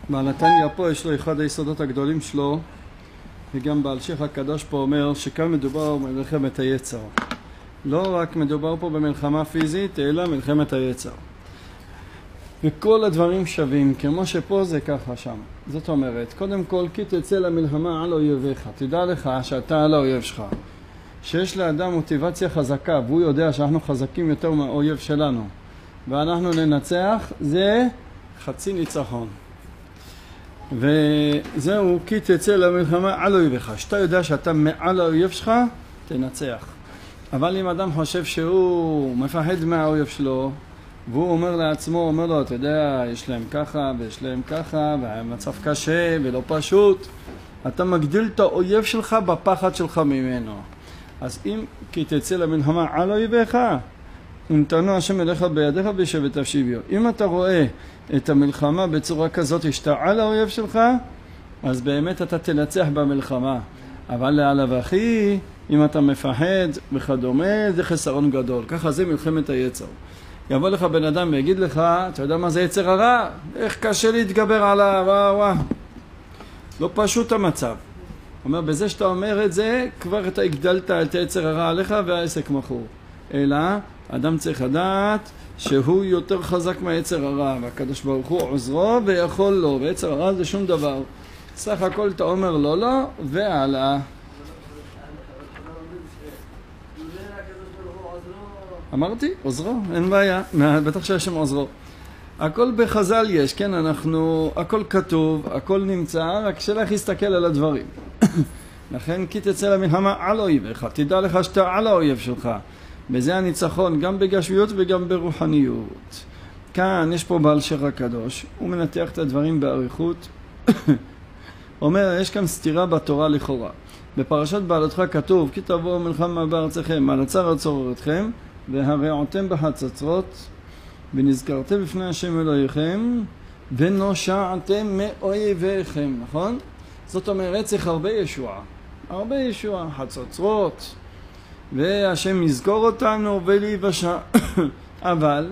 בעל התניא פה יש לו אחד היסודות הגדולים שלו, וגם בעל שייח הקדוש פה אומר שכאן מדובר במלחמת היצר. לא רק מדובר פה במלחמה פיזית, אלא מלחמת היצר. וכל הדברים שווים, כמו שפה זה ככה שם. זאת אומרת, קודם כל, כי תצא למלחמה על אויביך. תדע לך שאתה על האויב שלך. שיש לאדם מוטיבציה חזקה, והוא יודע שאנחנו חזקים יותר מהאויב שלנו, ואנחנו ננצח, זה חצי ניצחון. וזהו, כי תצא למלחמה על אויביך. שאתה יודע שאתה מעל האויב שלך, תנצח. אבל אם אדם חושב שהוא מפחד מהאויב שלו, והוא אומר לעצמו, אומר לו, אתה יודע, יש להם ככה ויש להם ככה, והמצב קשה ולא פשוט, אתה מגדיל את האויב שלך בפחד שלך ממנו. אז אם כי תצא למלחמה על אויביך, נתנו השם אליך בידיך וישב תשיביו. אם אתה רואה את המלחמה בצורה כזאת שאתה על האויב שלך, אז באמת אתה תנצח במלחמה. אבל לעלה ואחי, אם אתה מפחד וכדומה, זה חסרון גדול. ככה זה מלחמת היצר. יבוא לך בן אדם ויגיד לך, אתה יודע מה זה יצר הרע? איך קשה להתגבר עליו, וואו. לא פשוט המצב. אומר, בזה שאתה אומר את זה, כבר אתה הגדלת את היצר הרע עליך והעסק מכור. אלא, אדם צריך לדעת שהוא יותר חזק מהיצר הרע, והקדוש ברוך הוא עוזרו ויכול לו, ויצר הרע זה שום דבר. סך הכל אתה אומר לא, והלאה. אמרתי, עוזרו, אין בעיה, בטח שהשם עוזרו. הכל בחז"ל יש, כן, הכל כתוב, הכל נמצא, רק שלך להסתכל על הדברים. לכן, כי תצא למלחמה על אויביך, תדע לך שאתה על האויב שלך. בזה הניצחון, גם בגשמיות וגם ברוחניות. כאן יש פה בעל שייח הקדוש, הוא מנתח את הדברים באריכות. אומר, יש כאן סתירה בתורה לכאורה. בפרשת בעלותך כתוב, כי תבואו מלחמה בארצכם, על הצר עצור אתכם, והרעותם בחצוצרות, ונזכרתם בפני השם אלוהיכם, ונושעתם מאויביכם, נכון? זאת אומרת, צריך הרבה ישועה, חצוצרות, והשם יזכור אותנו ולהיוושע. אבל,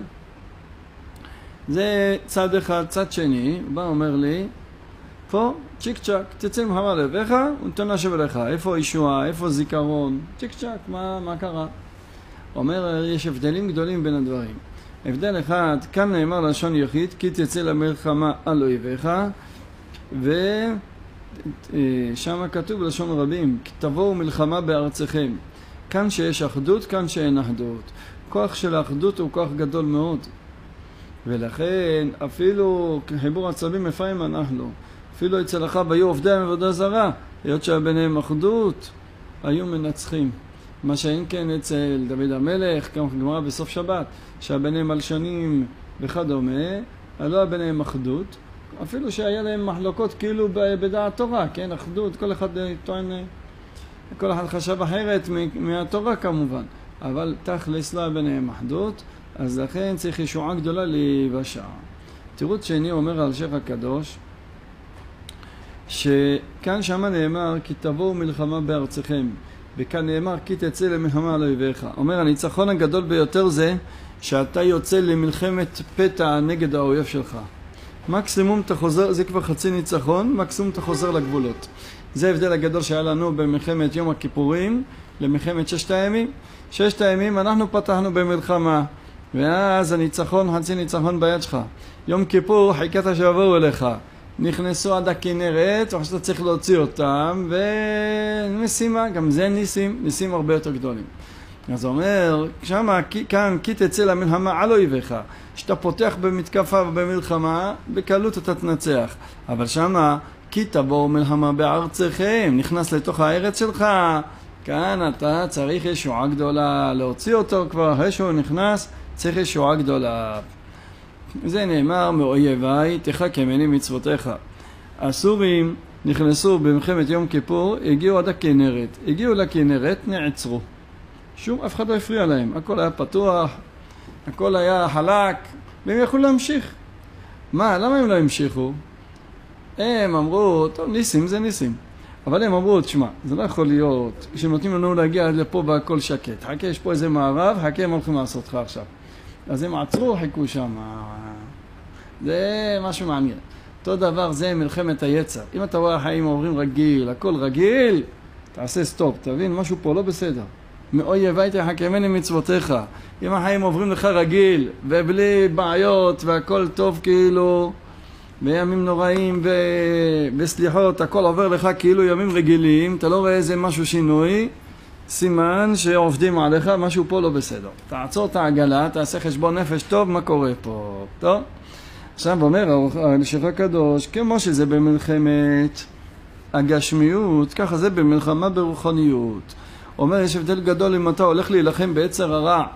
זה צד אחד, צד שני, הוא בא אומר לי, פה, צ'יק צ'ק, תצא למלחמה על אויביך, ונתן השם אליך, איפה ישועה, איפה זיכרון, צ'יק צ'ק, מה קרה? אומר, יש הבדלים גדולים בין הדברים. הבדל אחד, כאן נאמר לשון יחיד, כי תצא למלחמה על אויביך, ושם כתוב לשון רבים, כי תבואו מלחמה בארצכם. כאן שיש אחדות, כאן שאין אחדות. כוח של האחדות הוא כוח גדול מאוד. ולכן, אפילו כחיבור עצבים מפעים אנחנו, אפילו אצל אחיו היו עובדי עבודה זרה, היות שהיה ביניהם אחדות, היו מנצחים. מה שאין כן אצל דוד המלך, כמו גמרא בסוף שבת, שהיה ביניהם מלשנים וכדומה, לא היה ביניהם אחדות, אפילו שהיה להם מחלוקות כאילו בדעת תורה, כן, אחדות, כל אחד טוען, כל אחד חשב אחרת מהתורה כמובן, אבל תכלס לא היה ביניהם אחדות, אז לכן צריך ישועה גדולה להיוושע. תירוץ שני אומר על שייח הקדוש, שכאן שמה נאמר, כי תבואו מלחמה בארצכם, וכאן נאמר, כי תצא למלחמה על אויביך. אומר, הניצחון הגדול ביותר זה, שאתה יוצא למלחמת פתע נגד האויב שלך. מקסימום אתה חוזר, זה כבר חצי ניצחון, מקסימום אתה חוזר לגבולות. זה ההבדל הגדול שהיה לנו במלחמת יום הכיפורים, למלחמת ששת הימים. ששת הימים אנחנו פתחנו במלחמה, ואז הניצחון, חצי ניצחון ביד שלך. יום כיפור חיכת שיבואו אליך. נכנסו עד הכנרת, ועכשיו אתה צריך להוציא אותם, ומשימה, גם זה ניסים הרבה יותר גדולים. אז הוא אומר, שמה, כאן, כי תצא למלחמה על אויביך, שאתה פותח במתקפה ובמלחמה, בקלות אתה תנצח. אבל שמה, כי תבואו מלחמה בארצכם, נכנס לתוך הארץ שלך, כאן אתה צריך ישועה גדולה, להוציא אותו כבר, אחרי שהוא נכנס, צריך ישועה גדולה. זה נאמר, מאויביי תחכמני מצוותיך. הסורים נכנסו במלחמת יום כיפור, הגיעו עד הכנרת. הגיעו לכנרת, נעצרו. אף אחד לא הפריע להם. הכל היה פתוח, הכל היה חלק, והם יכלו להמשיך. למה הם לא המשיכו? הם אמרו, טוב, ניסים זה ניסים. אבל הם אמרו, תשמע, זה לא יכול להיות, כשנותנים לנו להגיע לפה והכל שקט. חכה, יש פה איזה מערב, חכה, הם הולכים לעשות לך עכשיו. אז הם עצרו, חיכו שם. זה משהו מעניין. אותו דבר זה מלחמת היצר. אם אתה רואה החיים עוברים רגיל, הכל רגיל, תעשה סטופ, תבין, משהו פה לא בסדר. מאויבי תחכמני מצוותיך. אם החיים עוברים לך רגיל, ובלי בעיות, והכל טוב כאילו, בימים נוראים וסליחות, הכל עובר לך כאילו ימים רגילים, אתה לא רואה איזה משהו שינוי, סימן שעובדים עליך, משהו פה לא בסדר. תעצור את העגלה, תעשה חשבון נפש טוב, מה קורה פה? טוב? עכשיו אומר השייח הקדוש, כמו שזה במלחמת הגשמיות, ככה זה במלחמה ברוחניות. אומר, יש הבדל גדול אם אתה הולך להילחם ביצר הרע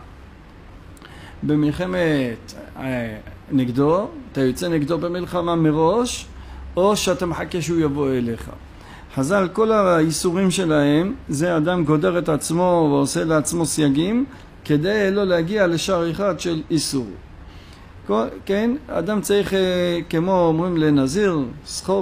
במלחמת נגדו, אתה יוצא נגדו במלחמה מראש, או שאתה מחכה שהוא יבוא אליך. חז"ל, כל האיסורים שלהם, זה אדם גודר את עצמו ועושה לעצמו סייגים, כדי לא להגיע לשער אחד של איסור. כן, אדם צריך, כמו אומרים לנזיר, סחור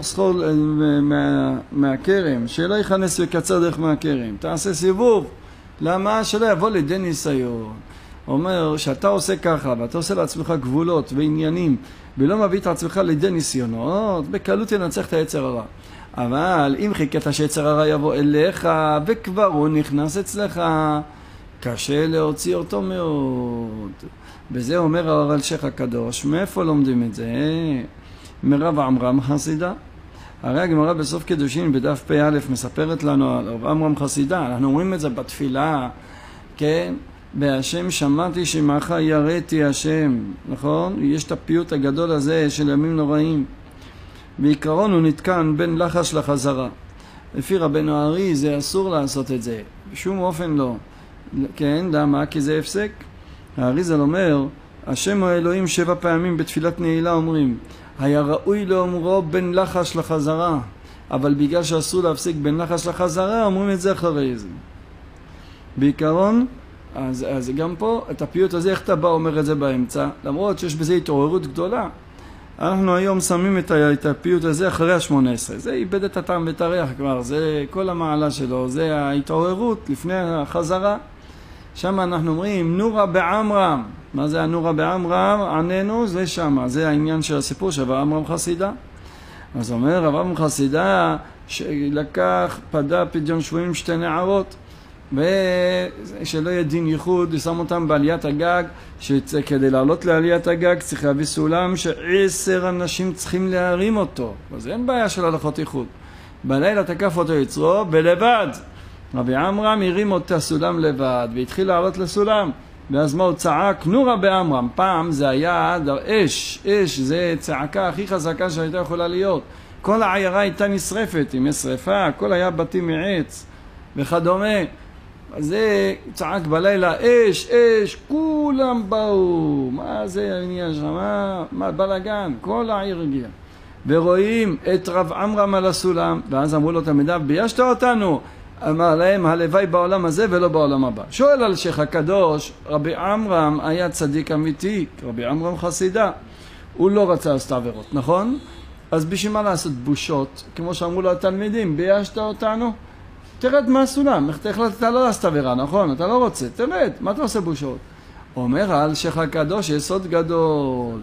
מהכרם, שלא יכנס וקצר דרך מהכרם, תעשה סיבוב, למה? שלא יבוא לידי ניסיון. אומר שאתה עושה ככה, ואתה עושה לעצמך גבולות ועניינים, ולא מביא את עצמך לידי ניסיונות, בקלות ינצח את היצר הרע. אבל אם חיכית שיצר הרע יבוא אליך, וכבר הוא נכנס אצלך, קשה להוציא אותו מאוד. בזה אומר הרב השייח הקדוש, מאיפה לומדים את זה? מרב עמרם חסידה. הרי הגמרא בסוף קידושין בדף פ"א מספרת לנו על רב עמרם חסידה, אנחנו אומרים את זה בתפילה, כן? בהשם שמעתי שמעך יראתי השם, נכון? יש את הפיוט הגדול הזה של ימים נוראים. בעיקרון הוא נתקן בין לחש לחזרה. לפי רבנו הארי זה אסור לעשות את זה, בשום אופן לא. כן, למה? כי זה הפסק. האריזל אומר, השם האלוהים 7 פעמים בתפילת נעילה אומרים, היה ראוי לאומרו בין לחש לחזרה, אבל בגלל שאסור להפסיק בין לחש לחזרה, אומרים את זה אחרי זה. בעיקרון, אז גם פה, את הפיוט הזה, איך אתה בא אומר את זה באמצע? למרות שיש בזה התעוררות גדולה. אנחנו היום שמים את הפיוט הזה אחרי ה-18. זה איבד את הטעם ואת הריח כבר, זה כל המעלה שלו, זה ההתעוררות לפני החזרה. שם אנחנו אומרים, נורה בעמרם. מה זה הנורה בעמרם? עננו, זה שם. זה העניין של הסיפור של רב עמרם חסידה. אז אומר רב עמרם חסידה, שלקח פדה פדיון שבויים 2 נערות, ושלא יהיה דין ייחוד, שם אותם בעליית הגג, שכדי לעלות לעליית הגג צריך להביא סולם ש10 אנשים צריכים להרים אותו. אז אין בעיה של הלכות ייחוד. בלילה תקף אותו יצרו, בלבד. רבי עמרם הרים את הסולם לבד, והתחיל לעלות לסולם. ואז מה הוא צעק? נורה בעמרם. פעם זה היה אש, זה צעקה הכי חזקה שהייתה יכולה להיות. כל העיירה הייתה נשרפת, עם שריפה, הכל היה בתים מעץ וכדומה. אז זה צעק בלילה, אש, כולם באו. מה זה העניין שם? מה בלגן? כל העיר הגיעה. ורואים את רב עמרם על הסולם, ואז אמרו לו תלמידיו, ביישת אותנו. אמר להם, הלוואי בעולם הזה ולא בעולם הבא. שואל על השייח הקדוש, רבי עמרם היה צדיק אמיתי, רבי עמרם חסידה. הוא לא רצה לעשות עבירות, נכון? אז בשביל מה לעשות בושות? כמו שאמרו לו התלמידים, ביישת אותנו? תרד מהסולם, אתה לא לעשות עבירה, נכון? אתה לא רוצה, תרד, מה אתה עושה בושות? אומר על השייח הקדוש, יסוד גדול.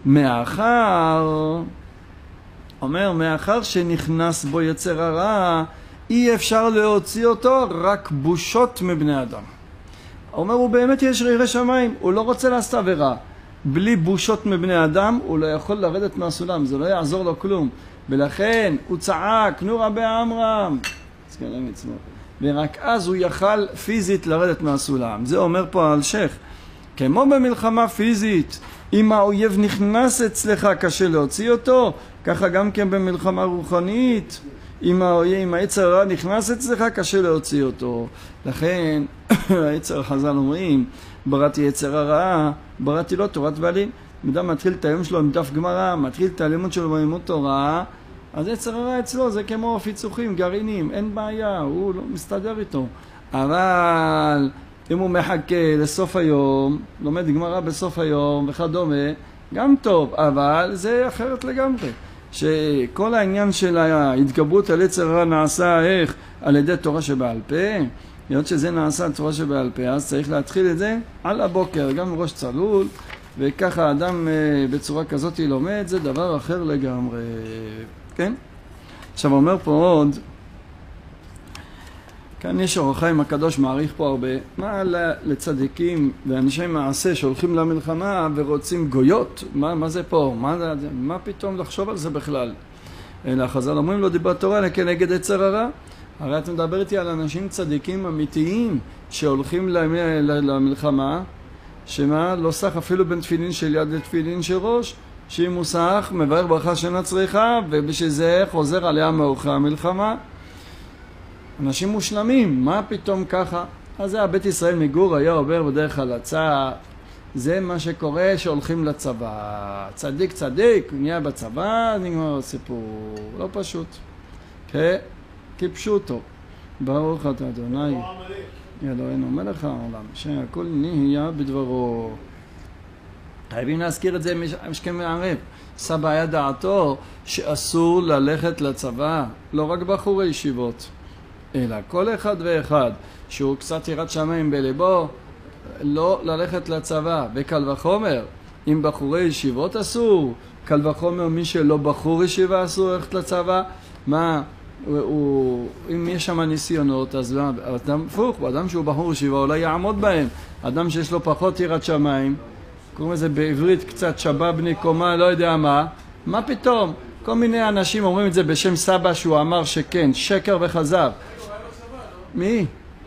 מאחר שנכנס בו יצר הרע, אי אפשר להוציא אותו, רק בושות מבני אדם. אומר, הוא באמת יש ירא שמיים, הוא לא רוצה לעשות עבירה. בלי בושות מבני אדם, הוא לא יכול לרדת מהסולם, זה לא יעזור לו כלום. ולכן הוא צעק, נורה בעמרם. ורק אז הוא יכל פיזית לרדת מהסולם. זה אומר פה על שייח. כמו במלחמה פיזית, אם האויב נכנס אצלך קשה להוציא אותו, ככה גם כן במלחמה רוחנית, אם היצר הרע נכנס אצלך קשה להוציא אותו. לכן היצר חז"ל אומרים, בראתי יצר הרע, בראתי לו תורת בעלים. אדם מתחיל את היום שלו עם דף גמרא, מתחיל את הלימוד שלו בלימוד תורה, אז יצר הרע אצלו זה כמו פיצוחים, גרעינים, אין בעיה, הוא לא מסתדר איתו. אבל אם הוא מחכה לסוף היום, לומד גמרא בסוף היום וכדומה, גם טוב, אבל זה אחרת לגמרי. שכל העניין של ההתגברות על יצר הרע נעשה איך? על ידי תורה שבעל פה. היות שזה נעשה תורה שבעל פה, אז צריך להתחיל את זה על הבוקר, גם ראש צלול, וככה האדם בצורה כזאת לומד, זה דבר אחר לגמרי, כן? עכשיו אומר פה עוד, כאן יש אור החיים הקדוש מעריך פה הרבה, מה לצדיקים ואנשי מעשה שהולכים למלחמה ורוצים גויות? מה זה פה? מה פתאום לחשוב על זה בכלל? אלא חז"ל אומרים לו דיבר תורה כנגד יצר הרע. הרי אתה מדבר איתי על אנשים צדיקים אמיתיים שהולכים למלחמה, שמה? לא סך אפילו בין תפילין של יד לתפילין של ראש, שאם הוא סך מברך ברכה שאינה צריכה, ובשביל זה חוזר עליה מאורכי המלחמה. אנשים מושלמים, מה פתאום ככה? אז זה הבית ישראל מגור היה עובר בדרך הלצה, זה מה שקורה שהולכים לצבא. צדיק צדיק, נהיה בצבא, נגמר הסיפור. לא פשוט. כפשוטו. ברוך אתה אדוני אלוהינו מלך העולם, שהכל נהיה בדברו. חייבים להזכיר את זה משכם מערב. סבא היה דעתו שאסור ללכת לצבא, לא רק בחורי ישיבות, אלא כל אחד ואחד שהוא קצת יראת שמיים בליבו, לא ללכת לצבא. וקל וחומר, אם בחורי ישיבות אסור, קל וחומר מי שלא בחור ישיבה אסור ללכת לצבא. מה? אם יש שם ניסיונות, אז אדם פוך, אדם שהוא בחור ישיבה אולי יעמוד בהם. אדם שיש לו פחות יראת שמיים, קוראים לזה בעברית קצת שבבני קומה, לא יודע מה פתאום? כל מיני אנשים אומרים את זה בשם סבא שהוא אמר שכן, שקר וחזב. מי?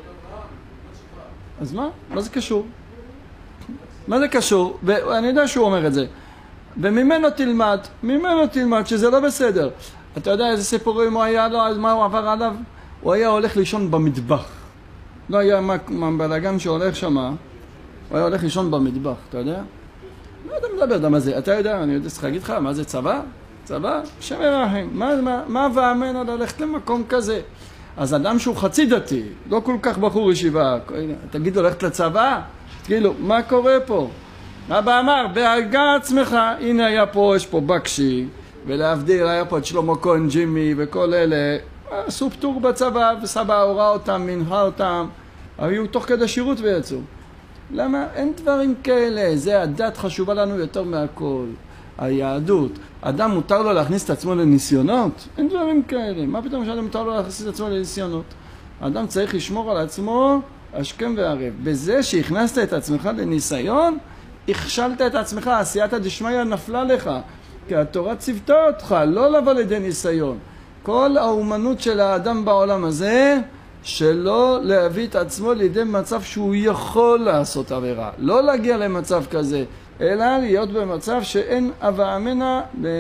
אז מה? מה זה קשור? מה זה קשור? ואני יודע שהוא אומר את זה. וממנו תלמד שזה לא בסדר. אתה יודע איזה סיפורים הוא היה לו, אז מה הוא עבר עליו? הוא היה הולך לישון במטבח. לא היה בלגן שהולך שמה, הוא היה הולך לישון במטבח, אתה יודע? לא יודע מדבר מה זה, אתה יודע, אני יודע, צריך להגיד לך, מה זה צבא? צבא? שם ירחם. מה ואמן על ללכת למקום כזה? אז אדם שהוא חצי דתי, לא כל כך בחור ישיבה, תגיד לו ללכת לצבא? כאילו, מה קורה פה? אבא אמר, בהגה עצמך, הנה היה פה, יש פה בקשי, ולהבדיל, היה פה את שלמה כהן ג'ימי וכל אלה, עשו פטור בצבא, וסבא הורא אותם, מנחה אותם, היו תוך כדי שירות ויצאו. למה? אין דברים כאלה, זה הדת חשובה לנו יותר מהכל. היהדות, אדם מותר לו להכניס את עצמו לניסיונות? אין דברים כאלה. מה פתאום שאדם מותר לו להכניס את עצמו לניסיונות? האדם צריך לשמור על עצמו השכם והערב. בזה שהכנסת את עצמך לניסיון, הכשלת את עצמך, עשייתא דשמיא נפלה לך. כי התורה ציוותה אותך לא לבוא לידי ניסיון. כל האומנות של האדם בעולם הזה, שלא להביא את עצמו לידי מצב שהוא יכול לעשות עבירה. לא להגיע למצב כזה, אלא להיות במצב שאין הווה אמינא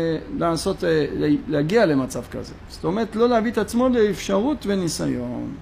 להגיע למצב כזה. זאת אומרת, לא להביא את עצמו לאפשרות וניסיון.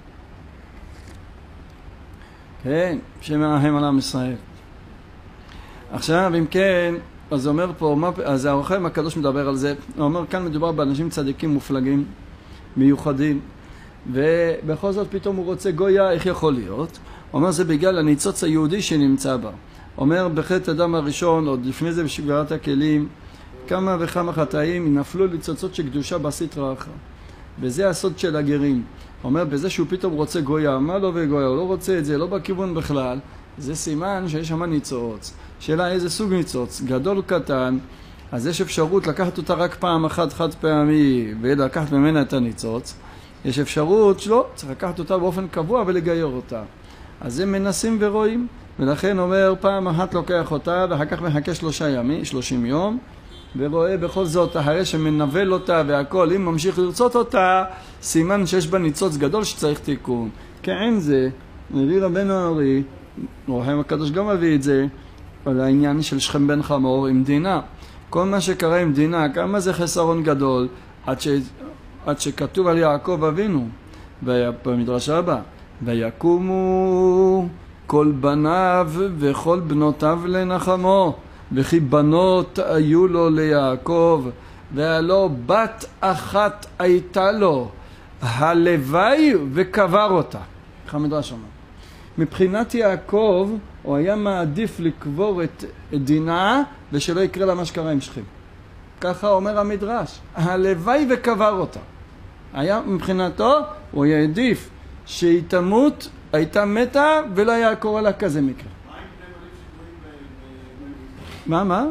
כן, שמעהם על עם ישראל. עכשיו, אם כן, אז אומר פה, אז האור החיים הקדוש מדבר על זה. הוא אומר, כאן מדובר באנשים צדיקים מופלגים, מיוחדים, ובכל זאת פתאום הוא רוצה גויה, איך יכול להיות? הוא אומר, זה בגלל הניצוץ היהודי שנמצא בה. אומר, בחטא אדם הראשון, עוד לפני זה בשבירת הכלים, כמה וכמה חטאים נפלו לניצוצות של קדושה בסטרא אחרא. וזה הסוד של הגרים. אומר, בזה שהוא פתאום רוצה גויה, מה לא וגויה? הוא לא רוצה את זה, לא בכיוון בכלל. זה סימן שיש שם ניצוץ. שאלה איזה סוג ניצוץ, גדול או קטן, אז יש אפשרות לקחת אותה רק פעם אחת חד פעמי ולקחת ממנה את הניצוץ. יש אפשרות שלא, צריך לקחת אותה באופן קבוע ולגייר אותה. אז הם מנסים ורואים, ולכן אומר פעם אחת לוקח אותה ואחר כך מחכה 30 יום, ורואה בכל זאת אחרי שמנבל אותה והכל, אם ממשיך לרצות אותה, סימן שיש בה ניצוץ גדול שצריך תיקון. כעין זה, מביא רבנו הארי, אור החיים הקדוש גם מביא את זה, על העניין של שכם בן חמור עם דינה. כל מה שקרה עם דינה, כמה זה חסרון גדול, עד שכתוב על יעקב אבינו, במדרש הבא, ויקומו כל בניו וכל בנותיו לנחמו, וכי בנות היו לו ליעקב, והלא בת אחת הייתה לו, הלוואי וקבר אותה. איך המדרש אומר? מבחינת יעקב, הוא היה מעדיף לקבור את דינה, ושלא יקרה לה מה שקרה עם שכם. ככה אומר המדרש. הלוואי וקבר אותה. היה מבחינתו, הוא היה עדיף שהיא תמות, הייתה מתה, ולא היה קורה לה כזה מקרה. מה?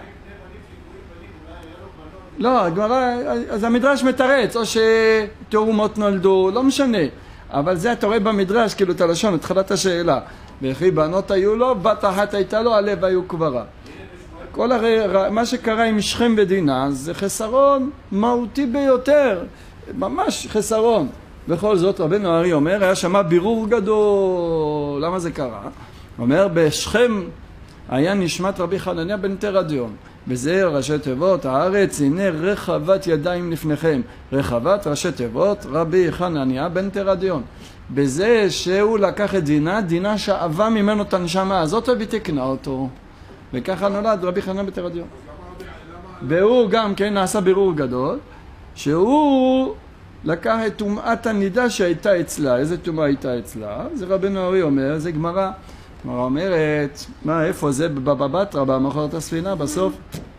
לא, הגמרא, אז המדרש מתרץ, או שתאומות נולדו, לא משנה. אבל זה אתה רואה במדרש, כאילו את הלשון, התחלת השאלה. וכי בנות היו לו, בת אחת הייתה לו, הלב היו קברה. כל הרי, מה שקרה עם שכם ודינה, זה חסרון מהותי ביותר. ממש חסרון. בכל זאת, רבנו הארי אומר, היה שמה בירור גדול. למה זה קרה? אומר, בשכם היה נשמת רבי חנניה בן תרדיון. וזה ראשי תיבות, הארץ, הנה רחבת ידיים לפניכם. רחבת ראשי תיבות, רבי חנניה בן תרדיון. בזה שהוא לקח את דינה, דינה שאבה ממנו את הנשמה הזאת ותקנה אותו. וככה נולד רבי חנניה בן תרדיון. והוא גם כן נעשה בירור גדול, שהוא לקח את טומאת הנידה שהייתה אצלה. איזה טומאה הייתה אצלה? זה רבנו הארי אומר, זה גמרא. גמרא אומרת, מה, איפה זה? בבבא בתרא, במחרת הספינה, בסוף.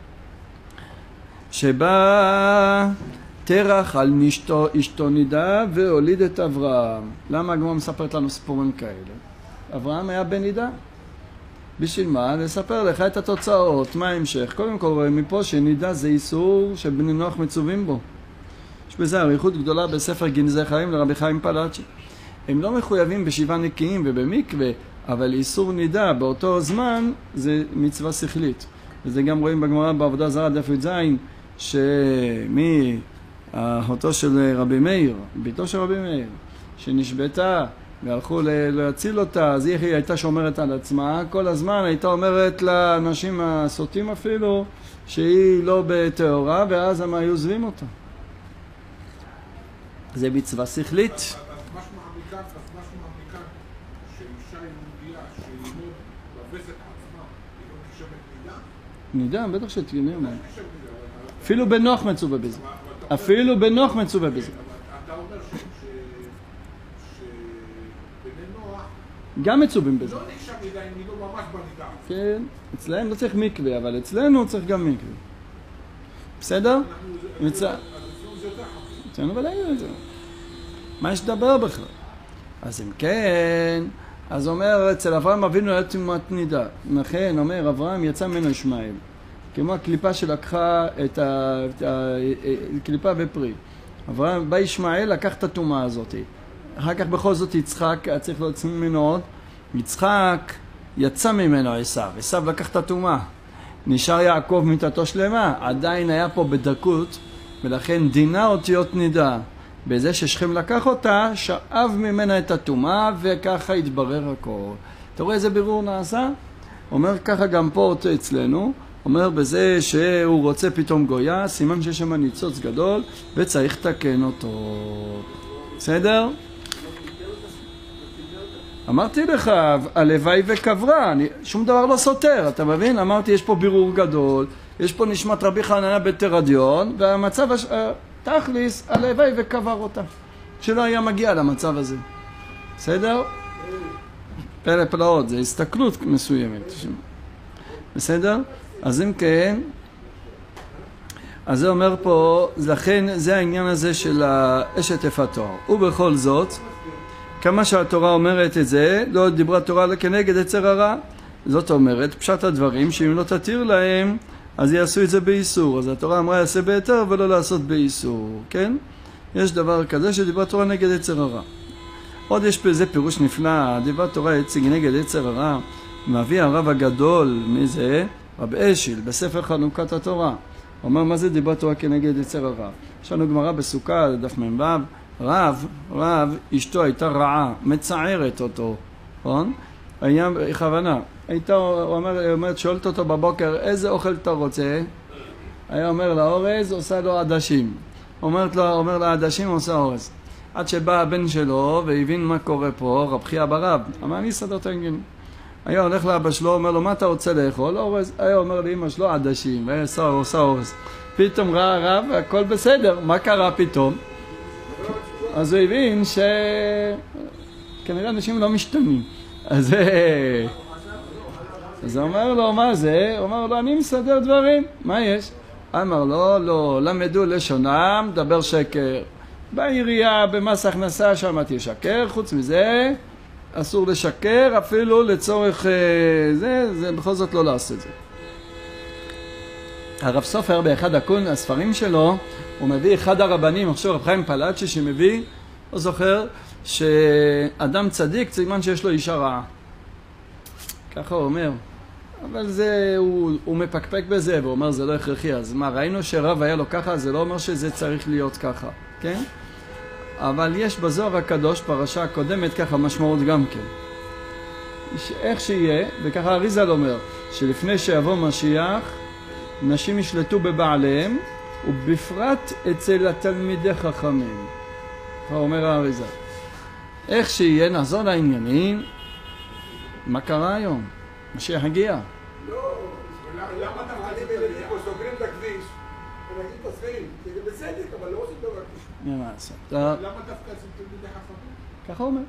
שבא תרח על אשתו נידה והוליד את אברהם. למה הגמרא מספרת לנו סיפורים כאלה? אברהם היה בן נידה. בשביל מה? לספר לך את התוצאות, מה ההמשך. קודם כל רואים מפה שנידה זה איסור שבני נוח מצווים בו. יש בזה אריכות גדולה בספר גנזי חיים לרבי חיים פלאצ'י. הם לא מחויבים בשבעה נקיים ובמקווה, אבל איסור נידה באותו זמן זה מצווה שכלית. וזה גם רואים בגמרא בעבודה זרה דף י"ז, אחותו של רבי מאיר, ביתו של רבי מאיר, שנשבתה והלכו להציל אותה, אז היא הייתה שומרת על עצמה, כל הזמן הייתה אומרת לאנשים הסוטים אפילו, שהיא לא בטהורה, ואז הם היו עוזבים אותה. זה מצווה שכלית. אז משהו מהמכאן שאישה יהודיה שללמוד לבסת עצמה, היא לא נחשבת נידה? נידה, בטח שתגידי מה. אפילו בנוח מצווה בזה. אפילו בנוח מצווה בזה. אתה אומר שבני נוח גם מצווים בזה. לא נחשב נידה, הם נידו ממש בנידה. כן, אצלהם לא צריך מקווה, אבל אצלנו צריך גם מקווה. בסדר? אצלנו אבל אין את זה. מה יש לדבר בכלל? אז אם כן, אז אומר, אצל אברהם אבינו היה טומאת נידה. לכן, אומר, אברהם יצא ממנו ישמעאל. כמו הקליפה שלקחה את הקליפה ופרי. אברהם, בא ישמעאל, לקח את הטומאה הזאת. אחר כך בכל זאת יצחק, צריך להוציא ממנו עוד. יצחק יצא ממנו עשיו. עשיו לקח את הטומאה. נשאר יעקב מיתתו שלמה. עדיין היה פה בדקות, ולכן דינה אותיות נידה. בזה ששכם לקח אותה, שאב ממנה את הטומאה, וככה התברר הכל. אתה רואה איזה בירור נעשה? אומר ככה גם פה אצלנו. אומר בזה שהוא רוצה פתאום גויה, סימן שיש שם ניצוץ גדול, וצריך לתקן אותו. בסדר? אמרתי לך, הלוואי וקברה, שום דבר לא סותר, אתה מבין? אמרתי, יש פה בירור גדול, יש פה נשמת רבי חנניה בן תרדיון, והמצב תכליס, הלוואי וקבר אותה. שלא היה מגיע למצב הזה. בסדר? פלא פלאות, זה הסתכלות מסוימת. בסדר? אז אם כן, אז זה אומר פה, לכן זה העניין הזה של האשת יפת תואר. ובכל זאת, כמה שהתורה אומרת את זה, לא דיברה תורה כנגד יצר הרע. זאת אומרת, פשט הדברים, שאם לא תתיר להם, אז יעשו את זה באיסור. אז התורה אמרה יעשה בהיתר ולא לעשות באיסור, כן? יש דבר כזה שדיברה תורה נגד יצר הרע. עוד יש בזה פירוש נפלא, דיברה תורה יציג נגד יצר הרע, מביא הרב הגדול, מי זה? רב אשיל, בספר חנוכת התורה. הוא אומר, מה זה דיברה תורה כנגד יצר הרע? יש לנו גמרא בסוכה, דף מ"ו, רב, אשתו הייתה רעה, מצערת אותו, נכון? היה בכוונה. אומרת, שואלת אותו בבוקר, איזה אוכל אתה רוצה? היה אומר לה, אורז, עושה לו עדשים. אומר לה, עדשים עושה אורז. עד שבא הבן שלו והבין מה קורה פה, רב חייא ברב. אמר, אני אסדר את העניינים. היה הולך לאבא שלו, אומר לו, מה אתה רוצה לאכול? אורז. היה אומר לאמא שלו, עדשים. והיה עושה אורז. פתאום ראה הרב, הכל בסדר. מה קרה פתאום? אז הוא הבין שכנראה אנשים לא משתנים. אז הוא אומר לו, מה זה? הוא אומר לו, אני מסדר דברים. מה יש? אמר לו, לא, למדו לשונם, דבר שקר. בעירייה, במס הכנסה, שם תשקר. חוץ מזה, אסור לשקר, אפילו לצורך זה בכל זאת לא לעשות את זה. הרב סופר באחד הספרים שלו, הוא מביא אחד הרבנים, עכשיו רב חיים פלאצ'י שמביא, לא זוכר, שאדם צדיק סימן שיש לו אישה רעה. ככה הוא אומר. אבל זה, הוא מפקפק בזה, והוא אומר זה לא הכרחי. אז מה, ראינו שרב היה לו ככה, זה לא אומר שזה צריך להיות ככה, כן? אבל יש בזוהר הקדוש, פרשה הקודמת, ככה משמעות גם כן. איך שיהיה, וככה אריזל אומר, שלפני שיבוא משיח, נשים ישלטו בבעליהם, ובפרט אצל התלמידי חכמים. ככה אומר האריזל. איך שיהיה, נחזור לעניינים, מה קרה היום? משיח הגיע. לא, למה דווקא ילדים פה סוגרים את הכביש ונגיד תסבירים? זה בסדר, אבל לא עושים דבר כביש. מה לעשות? למה דווקא זה תלמידי חכמים? ככה אומר.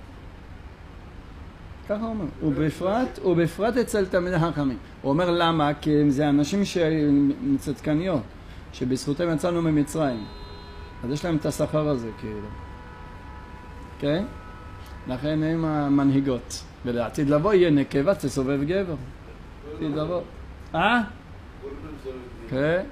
ככה אומר. ובפרט אצל תלמידי חכמים. הוא אומר למה? כי זה אנשים צדקניות, שבזכותם יצאנו ממצרים. אז יש להם את השכר הזה, כאילו. כן? לכן הם המנהיגות. ולעתיד לבוא יהיה נקבה, תסובב גבר. עתיד לבוא. כן? בגלל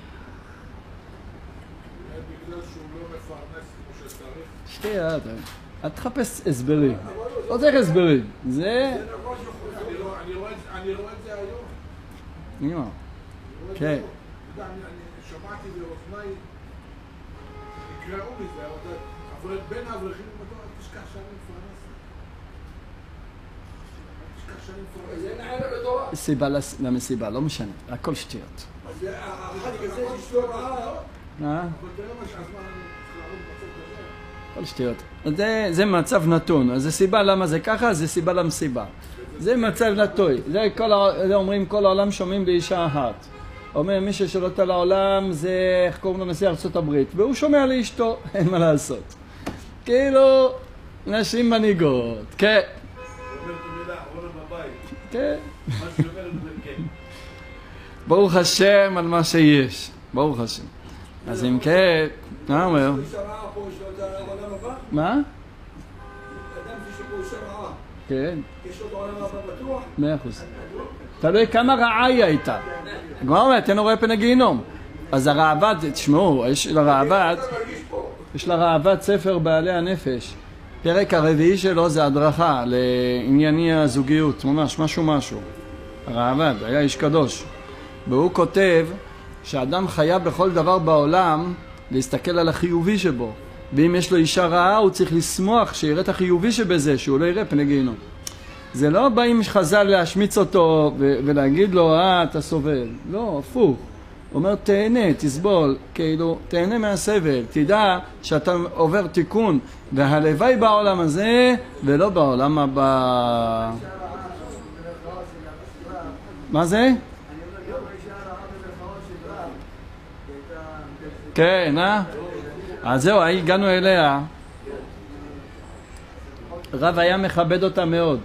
שהוא לא מפרנס כמו שצריך. שתהיה, אל תחפש הסברים. לא צריך הסברים. זה... אני רואה את זה היום. נראה. כן. שמעתי באוזניי, נקראו מזה, בין האברכים ובדור, תשכח שאני מפרנס. תשכח שאני מפרנס. זה נעלה בתורה. סיבה למסיבה, לא משנה. הכל שטויות. אז אחד כזה יש לו רעה. אבל תראה מה שהזמן אני צריך לעלות בצד כזה. כל שטויות. זה מצב נתון. אז זה סיבה למה זה ככה, זה סיבה למסיבה. זה מצב נטוי. זה אומרים כל העולם שומעים באישה אחת. אומר מי ששולט על העולם זה, איך קוראים לו, נשיא ארצות הברית. והוא שומע לאשתו, אין מה לעשות. כאילו, נשים מנהיגות. כן. הוא אומר את המילה, עולה בבית. כן. מה שאומר את זה כן. ברוך השם על מה שיש. ברוך השם. אז אם כן, מה אומר? מה? אדם שפה אישה רעה. כן. יש לו בעולם הבא בטוח? 100%. תלוי כמה רעה היא הייתה. הגמרא אומרת, אין רואה פני גיהינום. אז הרעב"ד, תשמעו, יש לרעב"ד ספר בעלי הנפש. פרק הרביעי שלו זה הדרכה לענייני הזוגיות, ממש משהו. הרעב"ד היה איש קדוש. והוא כותב שאדם חייב בכל דבר בעולם להסתכל על החיובי שבו. ואם יש לו אישה רעה, הוא צריך לשמוח שיראה את החיובי שבזה, שהוא לא יראה פני גיהינום. זה לא באים חז"ל להשמיץ אותו ולהגיד לו, אתה סובל. לא, הפוך. הוא אומר, תהנה, תסבול, כאילו, תהנה מהסבל. תדע שאתה עובר תיקון, והלוואי בעולם הזה, ולא בעולם הבא. מה זה? כן, אז זהו, הגענו אליה. רב היה מכבד אותה מאוד.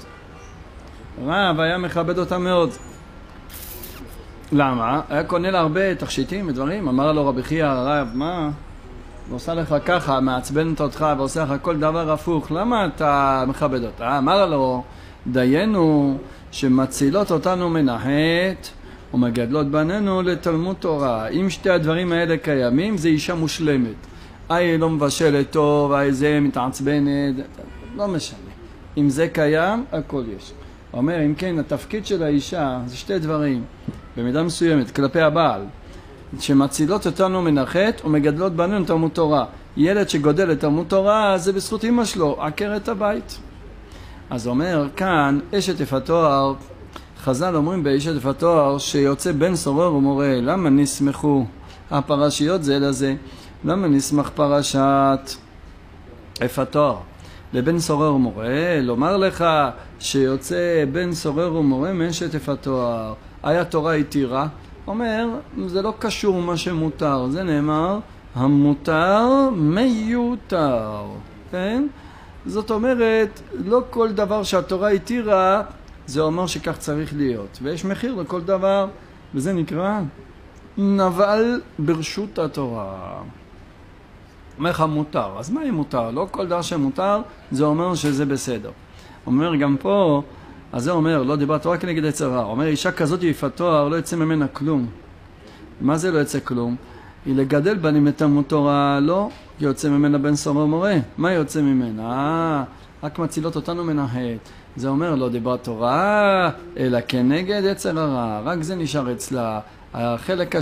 למה? היה קונה לה הרבה תכשיטים ודברים. אמר לו רבי חייא, הרב, מה? ועושה לך ככה, מעצבנת אותך ועושה לך כל דבר הפוך. למה אתה מכבד אותה? אמר לו, דיינו שמצילות אותנו מנחת ומגדלות בנינו לתלמוד תורה. אם שתי הדברים האלה קיימים, זה אישה מושלמת. היא לא מבשלת טוב, זה מתעצבנת, לא משנה. אם זה קיים, הכל יש. הוא אומר, אם כן, התפקיד של האישה זה שתי דברים, במידה מסוימת, כלפי הבעל, שמצילות אותנו מנחת ומגדלות בנינו תלמוד תורה. ילד שגודל לתלמוד תורה, זה בזכות אמא שלו, עקרת הבית. אז אומר, כאן, אשת יפת תואר, חז"ל אומרים באשת יפת תואר, שיוצא בן סורר ומורה. למה נסמכו הפרשיות זה לזה? למה נסמך פרשת יפת תואר לבן סורר ומורה? לומר לך שיוצא בן סורר ומורה מאשת יפת תואר. היה תורה התירה? אומר, זה לא קשור מה שמותר. זה נאמר, המותר מיותר. כן? זאת אומרת, לא כל דבר שהתורה התירה, זה אומר שכך צריך להיות. ויש מחיר לכל דבר, וזה נקרא נבל ברשות התורה. אומר לך מותר. אז מה אם מותר? לא כל דבר שמותר, זה אומר שזה בסדר. אומר גם פה, אז זה אומר, לא דיברת רק נגד יצר רע. אומר, אישה כזאת יפת תואר, לא יצא ממנה כלום. מה זה לא יוצא כלום? היא לגדל בנים לתלמוד תורה, לא יוצא ממנה בן סורר מורה. מה יוצא ממנה? רק מצילות אותנו מן החטא. זה אומר לא דיברה תורה, אלא כנגד יצר הרע. רק זה נשאר אצלה. החלק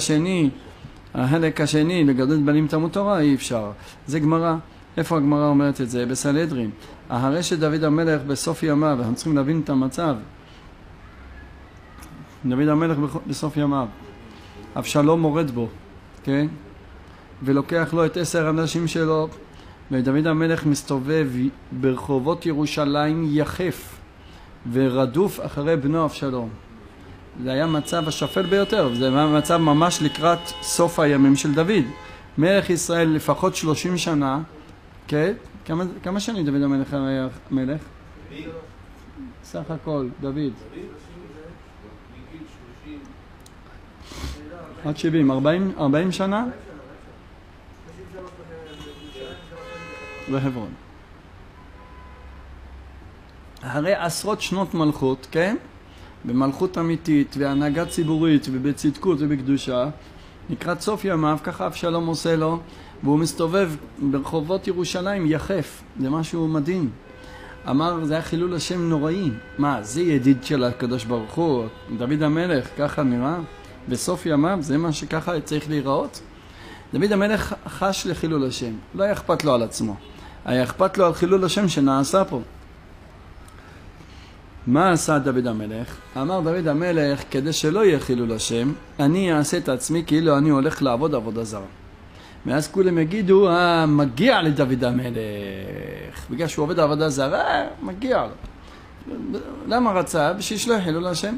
השני, לגדל בנים לתלמוד תורה, אי אפשר. זה גמרא. איפה הגמרא אומרת את זה? בסנהדרין. אחרי שדוד המלך בסוף ימיו, אנחנו צריכים להבין את המצב. דוד המלך בסוף ימיו, אבשלום מורד בו, כן? ולוקח לו את 10 אנשים שלו, ודוד המלך מסתובב ברחובות ירושלים יחף ורדוף אחרי בנו אבשלום. זה היה מצב השפל ביותר, זה היה מצב ממש לקראת סוף הימים של דוד. מלך ישראל לפחות 30 שנה, כן? כמה שנים דוד המלך היה מלך? סך הכל, דוד. עד 70, 40 שנה? בחברון. אחרי עשרות שנות מלכות, כן? במלכות אמיתית והנהגה ציבורית ובצדקות ובקדושה, לקראת סוף ימיו, ככה אבשלום עושה לו, והוא מסתובב ברחובות ירושלים יחף. זה משהו מדהים. אמר, זה היה חילול השם נוראי. מה, זה ידיד של הקדוש ברוך הוא, דוד המלך, ככה נראה? בסוף ימיו, זה מה שככה צריך להיראות? דוד המלך חש לחילול השם. לא היה אכפת לו על עצמו. היה אכפת לו על חילול השם שנעשה פה. מה עשה דוד המלך? אמר דוד המלך, כדי שלא יהיה חילול השם, אני אעשה את עצמי כאילו אני הולך לעבוד עבודה זרה. ואז כולם יגידו, מגיע לדוד המלך. בגלל שהוא עובד עבודה זרה, מגיע לו. למה רצה? בשביל שלא יהיה חילול השם.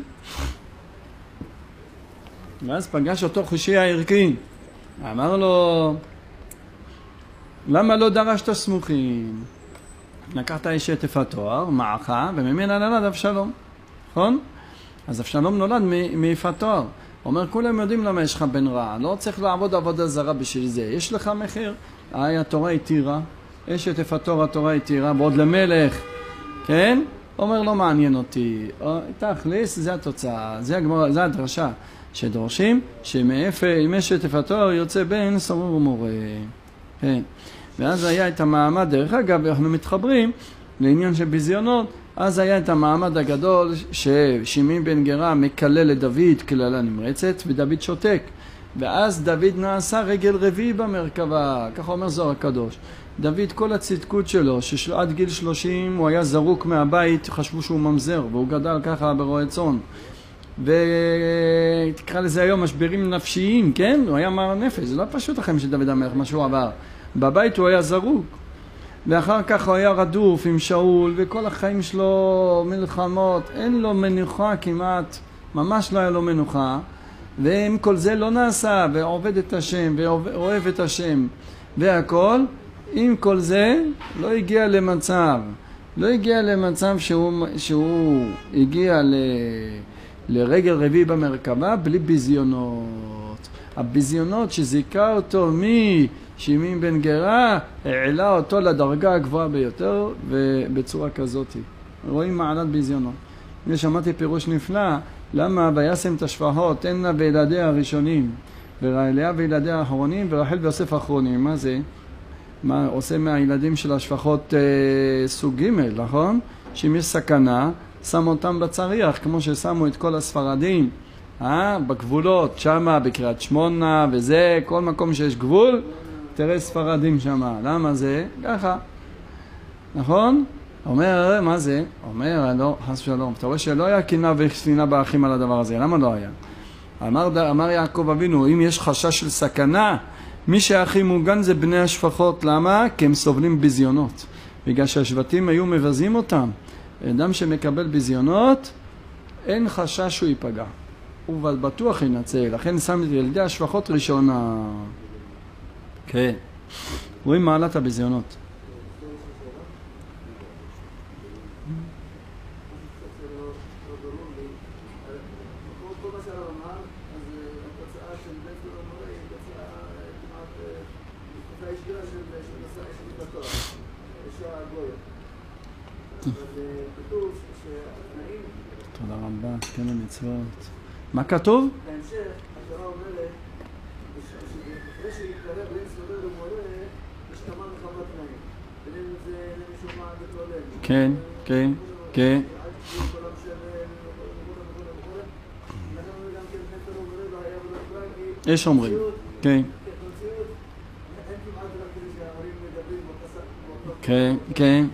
ואז פגש אותו חושי הערכי. אמר לו, למה לא דרשת סמוכים? לקחת אשת יפתואר, מעכה, וממנה נולד אבשלום. נכון? אז אבשלום נולד מיפתואר. אומר, כולם יודעים למה יש לך בן רע. לא צריך לעבוד עבודה זרה בשביל זה. יש לך מחיר. התורה התירה. אשת יפתואר התורה התירה. ועוד למלך. כן? אומר, לא מעניין אותי. תכלס, זה התוצאה. זה הדרשה. שדורשים עם אשת יפתואר יוצא בן סורר ומורה. כן. ואז היה את המעמד, דרך אגב, אנחנו מתחברים לעניין של ביזיונות, אז היה את המעמד הגדול ששמעי בן גרה מקלל לדוד קללה נמרצת, ודוד שותק. ואז דוד נעשה רגל רביעי במרכבה, ככה אומר זוהר הקדוש. דוד, כל הצדקות שלו, שעד גיל 30 הוא היה זרוק מהבית, חשבו שהוא ממזר, והוא גדל ככה ברועי צאן. ותקרא לזה היום משברים נפשיים, כן? הוא היה מר נפש, זה לא פשוט לכם שדוד המלך, מה שהוא עבר. בבית הוא היה זרוק, ואחר כך הוא היה רדוף עם שאול, וכל החיים שלו מלחמות, אין לו מנוחה כמעט, ממש לא היה לו מנוחה, ועם כל זה לא נעשה, ועובד את השם, ואוהב את השם, והכל, עם כל זה לא הגיע למצב שהוא הגיע לרגל רביעי במרכבה בלי ביזיונות. הביזיונות שזיקה אותו שמעי בן גרה, העלה אותו לדרגה הגבוהה ביותר, ובצורה כזאת. רואים מעלת ביזיונות. אני שמעתי פירוש נפלא, למה וישם את השפחות, הנה וילדיה הראשונים, ולאה וילדיה האחרונים, ורחל ויוסף האחרונים. מה זה? מה עושה מהילדים של השפחות סוג ג', נכון? שאם יש סכנה, שם אותם בצריח, כמו ששמו את כל הספרדים, בגבולות, שמה, בקריית שמונה, וזה, כל מקום שיש גבול, תראה ספרדים שמה. למה זה? ככה. נכון? אומר, מה זה? אומר, לא, חס ושלום. אתה רואה שלא היה קנאה ושנאה באחים על הדבר הזה. למה לא היה? אמר יעקב אבינו, אם יש חשש של סכנה, מי שהכי מוגן זה בני השפחות. למה? כי הם סובלים ביזיונות. בגלל שהשבטים היו מבזים אותם. אדם שמקבל ביזיונות, אין חשש שהוא ייפגע. הוא בטוח ינצל. לכן שם את ילדי השפחות ראשונה. כן. רואים מעלת הביזיונות. תודה רבה, כן המצוות. מה כתוב? בהמשך, התורה אומרת אחרי שיתקרב להסתובב ומורה, יש כמה וכמה תנאים. בין אם זה למישהו מה מתלונן. כן, כן, כן. יש אומרים, כן. כן, כן.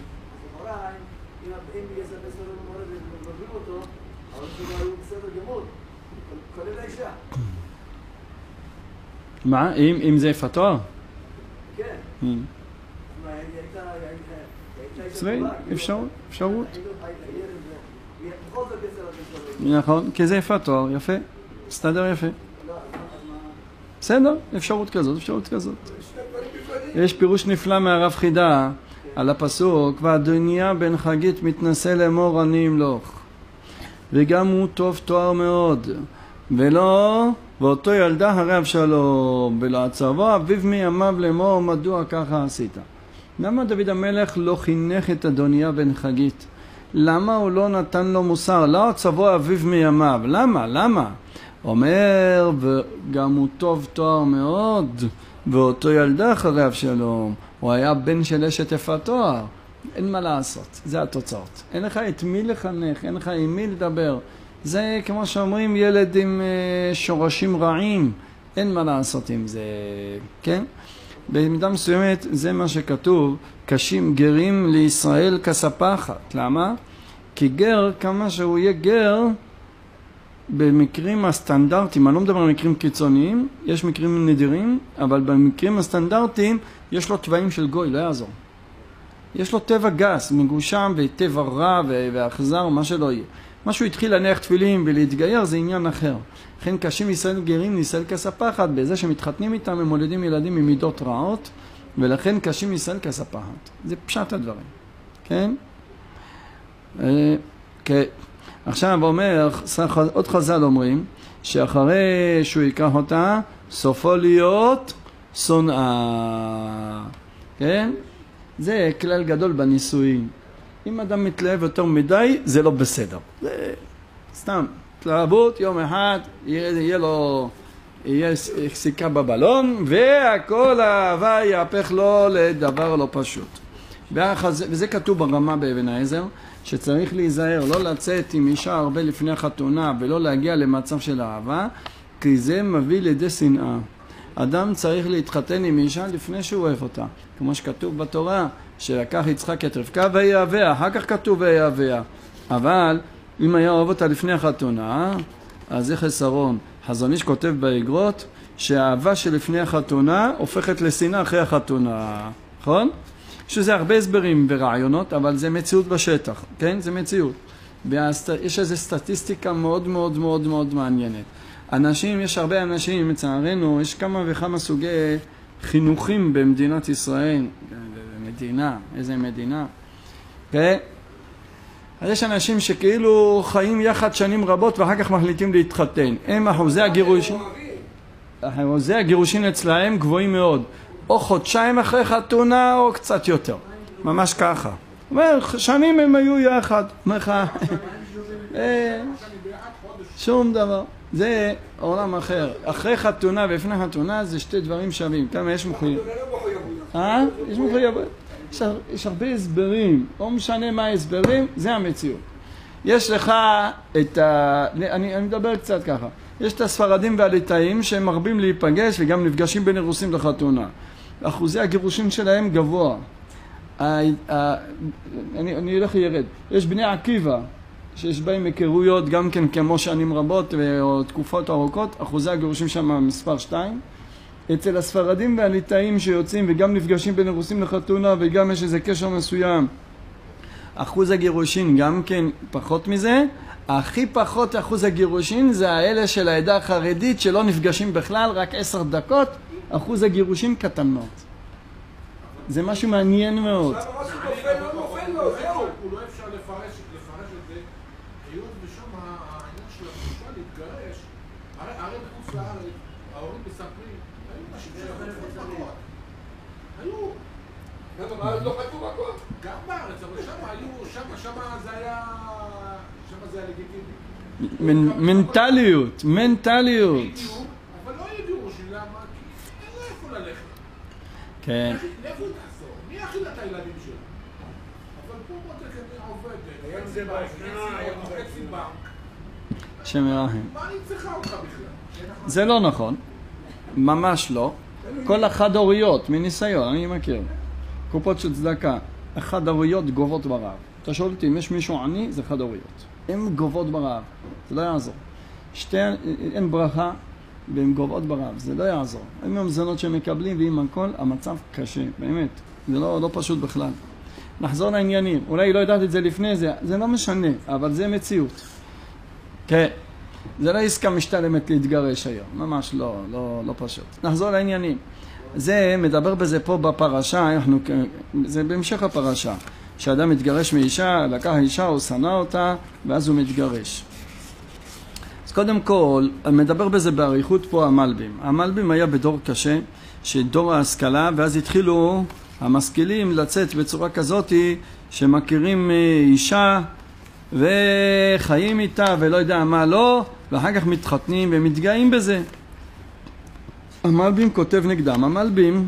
מה? אם זה פתואר? כן. צבאי, אפשרות. נכון, כי זה פתואר, יפה. מסתדר יפה. בסדר, אפשרות כזאת. יש פירוש נפלא מהרב חידה על הפסוק, והדוניה בן חגית מתנשא לאמור אני אמלוך, וגם הוא טוב תואר מאוד, ולא, ואותו ילדה הרי אבשלום, ולא עצבו אביו מימיו לאמור מדוע ככה עשית. למה דוד המלך לא חינך את אדוניה בן חגית? למה הוא לא נתן לו מוסר? לא עצבו אביו מימיו, למה? אומר, וגם הוא טוב תואר מאוד, ואותו ילדה אחרי אבשלום, הוא היה בן של אשת יפת תואר. אין מה לעשות, זה התוצאות. אין לך את מי לחנך, אין לך עם מי לדבר. זה כמו שאומרים ילד עם שורשים רעים, אין מה לעשות עם זה, כן? במידה מסוימת זה מה שכתוב, קשים גרים לישראל כספחת. למה? כי גר, כמה שהוא יהיה גר, במקרים הסטנדרטיים, אני לא מדבר על מקרים קיצוניים, יש מקרים נדירים, אבל במקרים הסטנדרטיים יש לו טבעים של גוי, לא יעזור. יש לו טבע גס, מגושם וטבע רע ואכזר, מה שלא יהיה. משהו התחיל להניח תפילים ולהתגייר, זה עניין אחר. לכן קשים ישראל גרים לישראל כספחת, בזה שמתחתנים איתם הם מולדים ילדים עם מידות רעות, ולכן קשים ישראל כספחת. זה פשט הדברים, כן? כן. עכשיו אומר, עוד חז"ל אומרים, שאחרי שהוא ייקח אותה, סופו להיות שונאה. כן? זה כלל גדול בנישואים. אם אדם מתלהב יותר מדי, זה לא בסדר. זה סתם, תלהבות, יום אחד, יהיה סיכה בבלון, והכל האהבה יהפך לו לדבר לא פשוט. וזה כתוב ברמה באבן העזר, שצריך להיזהר, לא לצאת עם אישה הרבה לפני החתונה, ולא להגיע למצב של אהבה, כי זה מביא לידי שנאה. אדם צריך להתחתן עם אישה לפני שהוא אוהב אותה. כמו שכתוב בתורה, שלקח יצחק את רבקה ויאהביה, אחר כך כתוב ויאהביה. אבל אם היה אוהב אותה לפני החתונה, אז זה חסרון. חזון איש כותב באגרות, שהאהבה שלפני החתונה הופכת לשנאה אחרי החתונה. נכון? שזה הרבה הסברים ורעיונות, אבל זה מציאות בשטח, כן? זה מציאות. יש איזו סטטיסטיקה מאוד מאוד מאוד מאוד מעניינת. אנשים, יש הרבה אנשים, לצערנו, יש כמה וכמה סוגי חינוכים במדינת ישראל, במדינה, איזה מדינה, כן? אז יש אנשים שכאילו חיים יחד שנים רבות ואחר כך מחליטים להתחתן. הם אחוזי הגירושין אצלהם גבוהים מאוד. או חודשיים אחרי חתונה או קצת יותר. ממש ככה. אומר, שנים הם היו יחד. אומר לך, שום דבר. זה עולם אחר. אחרי חתונה ולפני חתונה זה שתי דברים שווים. כמה יש מחויבות? יש מחויבות. יש הרבה הסברים. לא משנה מה ההסברים, זה המציאות. יש לך את אני מדבר קצת ככה. יש את הספרדים והליטאים שהם מרבים להיפגש וגם נפגשים בין אירוסין לחתונה. אחוזי הגירושים שלהם גבוה. אני הולך ירד. יש בני עקיבא, שיש בהם היכרויות גם כן כמו שנים רבות או תקופות ארוכות, אחוזי הגירושים שם מספר 2. אצל הספרדים והליטאים שיוצאים וגם נפגשים בין אירוסים לחתונה וגם יש איזה קשר מסוים, אחוז הגירושין גם כן פחות מזה. הכי פחות אחוז הגירושין זה האלה של העדה החרדית שלא נפגשים בכלל, רק 10 דקות, אחוז הגירושין קטן מאוד. זה משהו מעניין מאוד. עכשיו משהו נופל לו, זהו. הוא לא אפשר לפרש את זה, היות ושם העניין של הפרושה להתגרש, הרי בחוץ לארץ, ההורים מספרים, היו נשים שיכולים לפחות. היו. למה בארץ לא חתום הכל? גם בארץ, אבל שם היו, שם זה היה לגיטימי. מנטליות. בדיוק, אבל לא ידעו, למה? כן. לאיפה היא תחזור? מי יכיל את הילדים שלה? אבל פה מותקת עובדת. היום זה באופנה, היום חצי בנק. שמרחם. מה אני צריכה אותך בכלל? זה לא נכון. ממש לא. כל החד-הוריות, מניסיון, אני מכיר. קופות של צדקה, החד-הוריות גובות ברעב. אתה שואל אותי, אם יש מישהו עני, זה חד-הוריות. הן גובות ברעב, זה לא יעזור. אין ברכה, והן גובות ברעב, זה לא יעזור. עם המזונות שמקבלים ועם הכל, המצב קשה, באמת. זה לא פשוט בכלל. נחזור לעניינים. אולי לא יודעת את זה לפני זה, זה לא משנה, אבל זה מציאות. כן. זה לא עסקה משתלמת להתגרש היום, ממש לא פשוט. נחזור לעניינים. זה מדבר בזה פה בפרשה, זה בהמשך הפרשה, שאדם מתגרש מאישה, לקח אישה, הוא שנא אותה, ואז הוא מתגרש. אז קודם כל, מדבר בזה בעריכות פה המלבים. המלבים היה בדור קשה, שדור ההשכלה, ואז התחילו המשכילים לצאת בצורה כזאת, שמכירים אישה, וחיים איתה ולא יודע מה לא, ואחר כך מתחתנים ומתגאים בזה. המלבים כותב נגדם. המלבים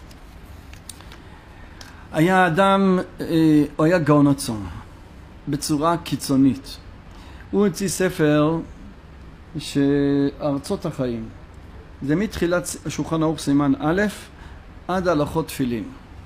היה אדם, הוא היה גאון עצום בצורה קיצונית. הוא הוציא ספר שארצות החיים, זה מתחילת שולחן ערוך סימן א' עד הלכות תפילין.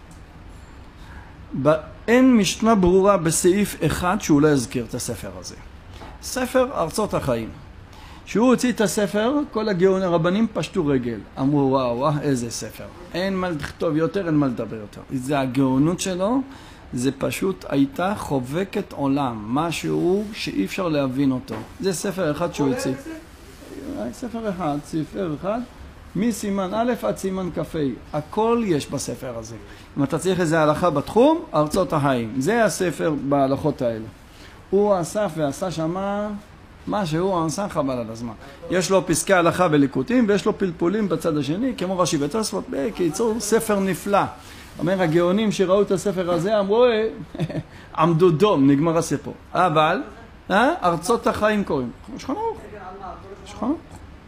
אין משנה ברורה בסעיף אחד שהוא לא יזכיר את הספר הזה. ספר ארצות החיים. שהוא הוציא את הספר, כל הגאונים הרבנים פשטו רגל. אמרו וואו, איזה ספר. אין מה לכתוב יותר, אין מה לדבר יותר. זה הגאונות שלו, זה פשוט הייתה חובקת עולם. משהו שאי אפשר להבין אותו. זה ספר אחד שהוא הוציא. ספר אחד, ספר אחד. מסימן א' עד סימן כ"ה, הכל יש בספר הזה. אם אתה צריך איזה הלכה בתחום, ארצות החיים. זה הספר בהלכות האלה. הוא אסף ועשה שמה, מה שהוא עשה חבל על הזמן. יש לו פסקי הלכה בליקוטים, ויש לו פלפולים בצד השני, כמו רש"י ותוספות. בקיצור, ספר נפלא. אומר, הגאונים שראו את הספר הזה, אמרו, עמדו דום, נגמר הסיפור. אבל, ארצות החיים קוראים. שולחן ערוך. שולחן ערוך.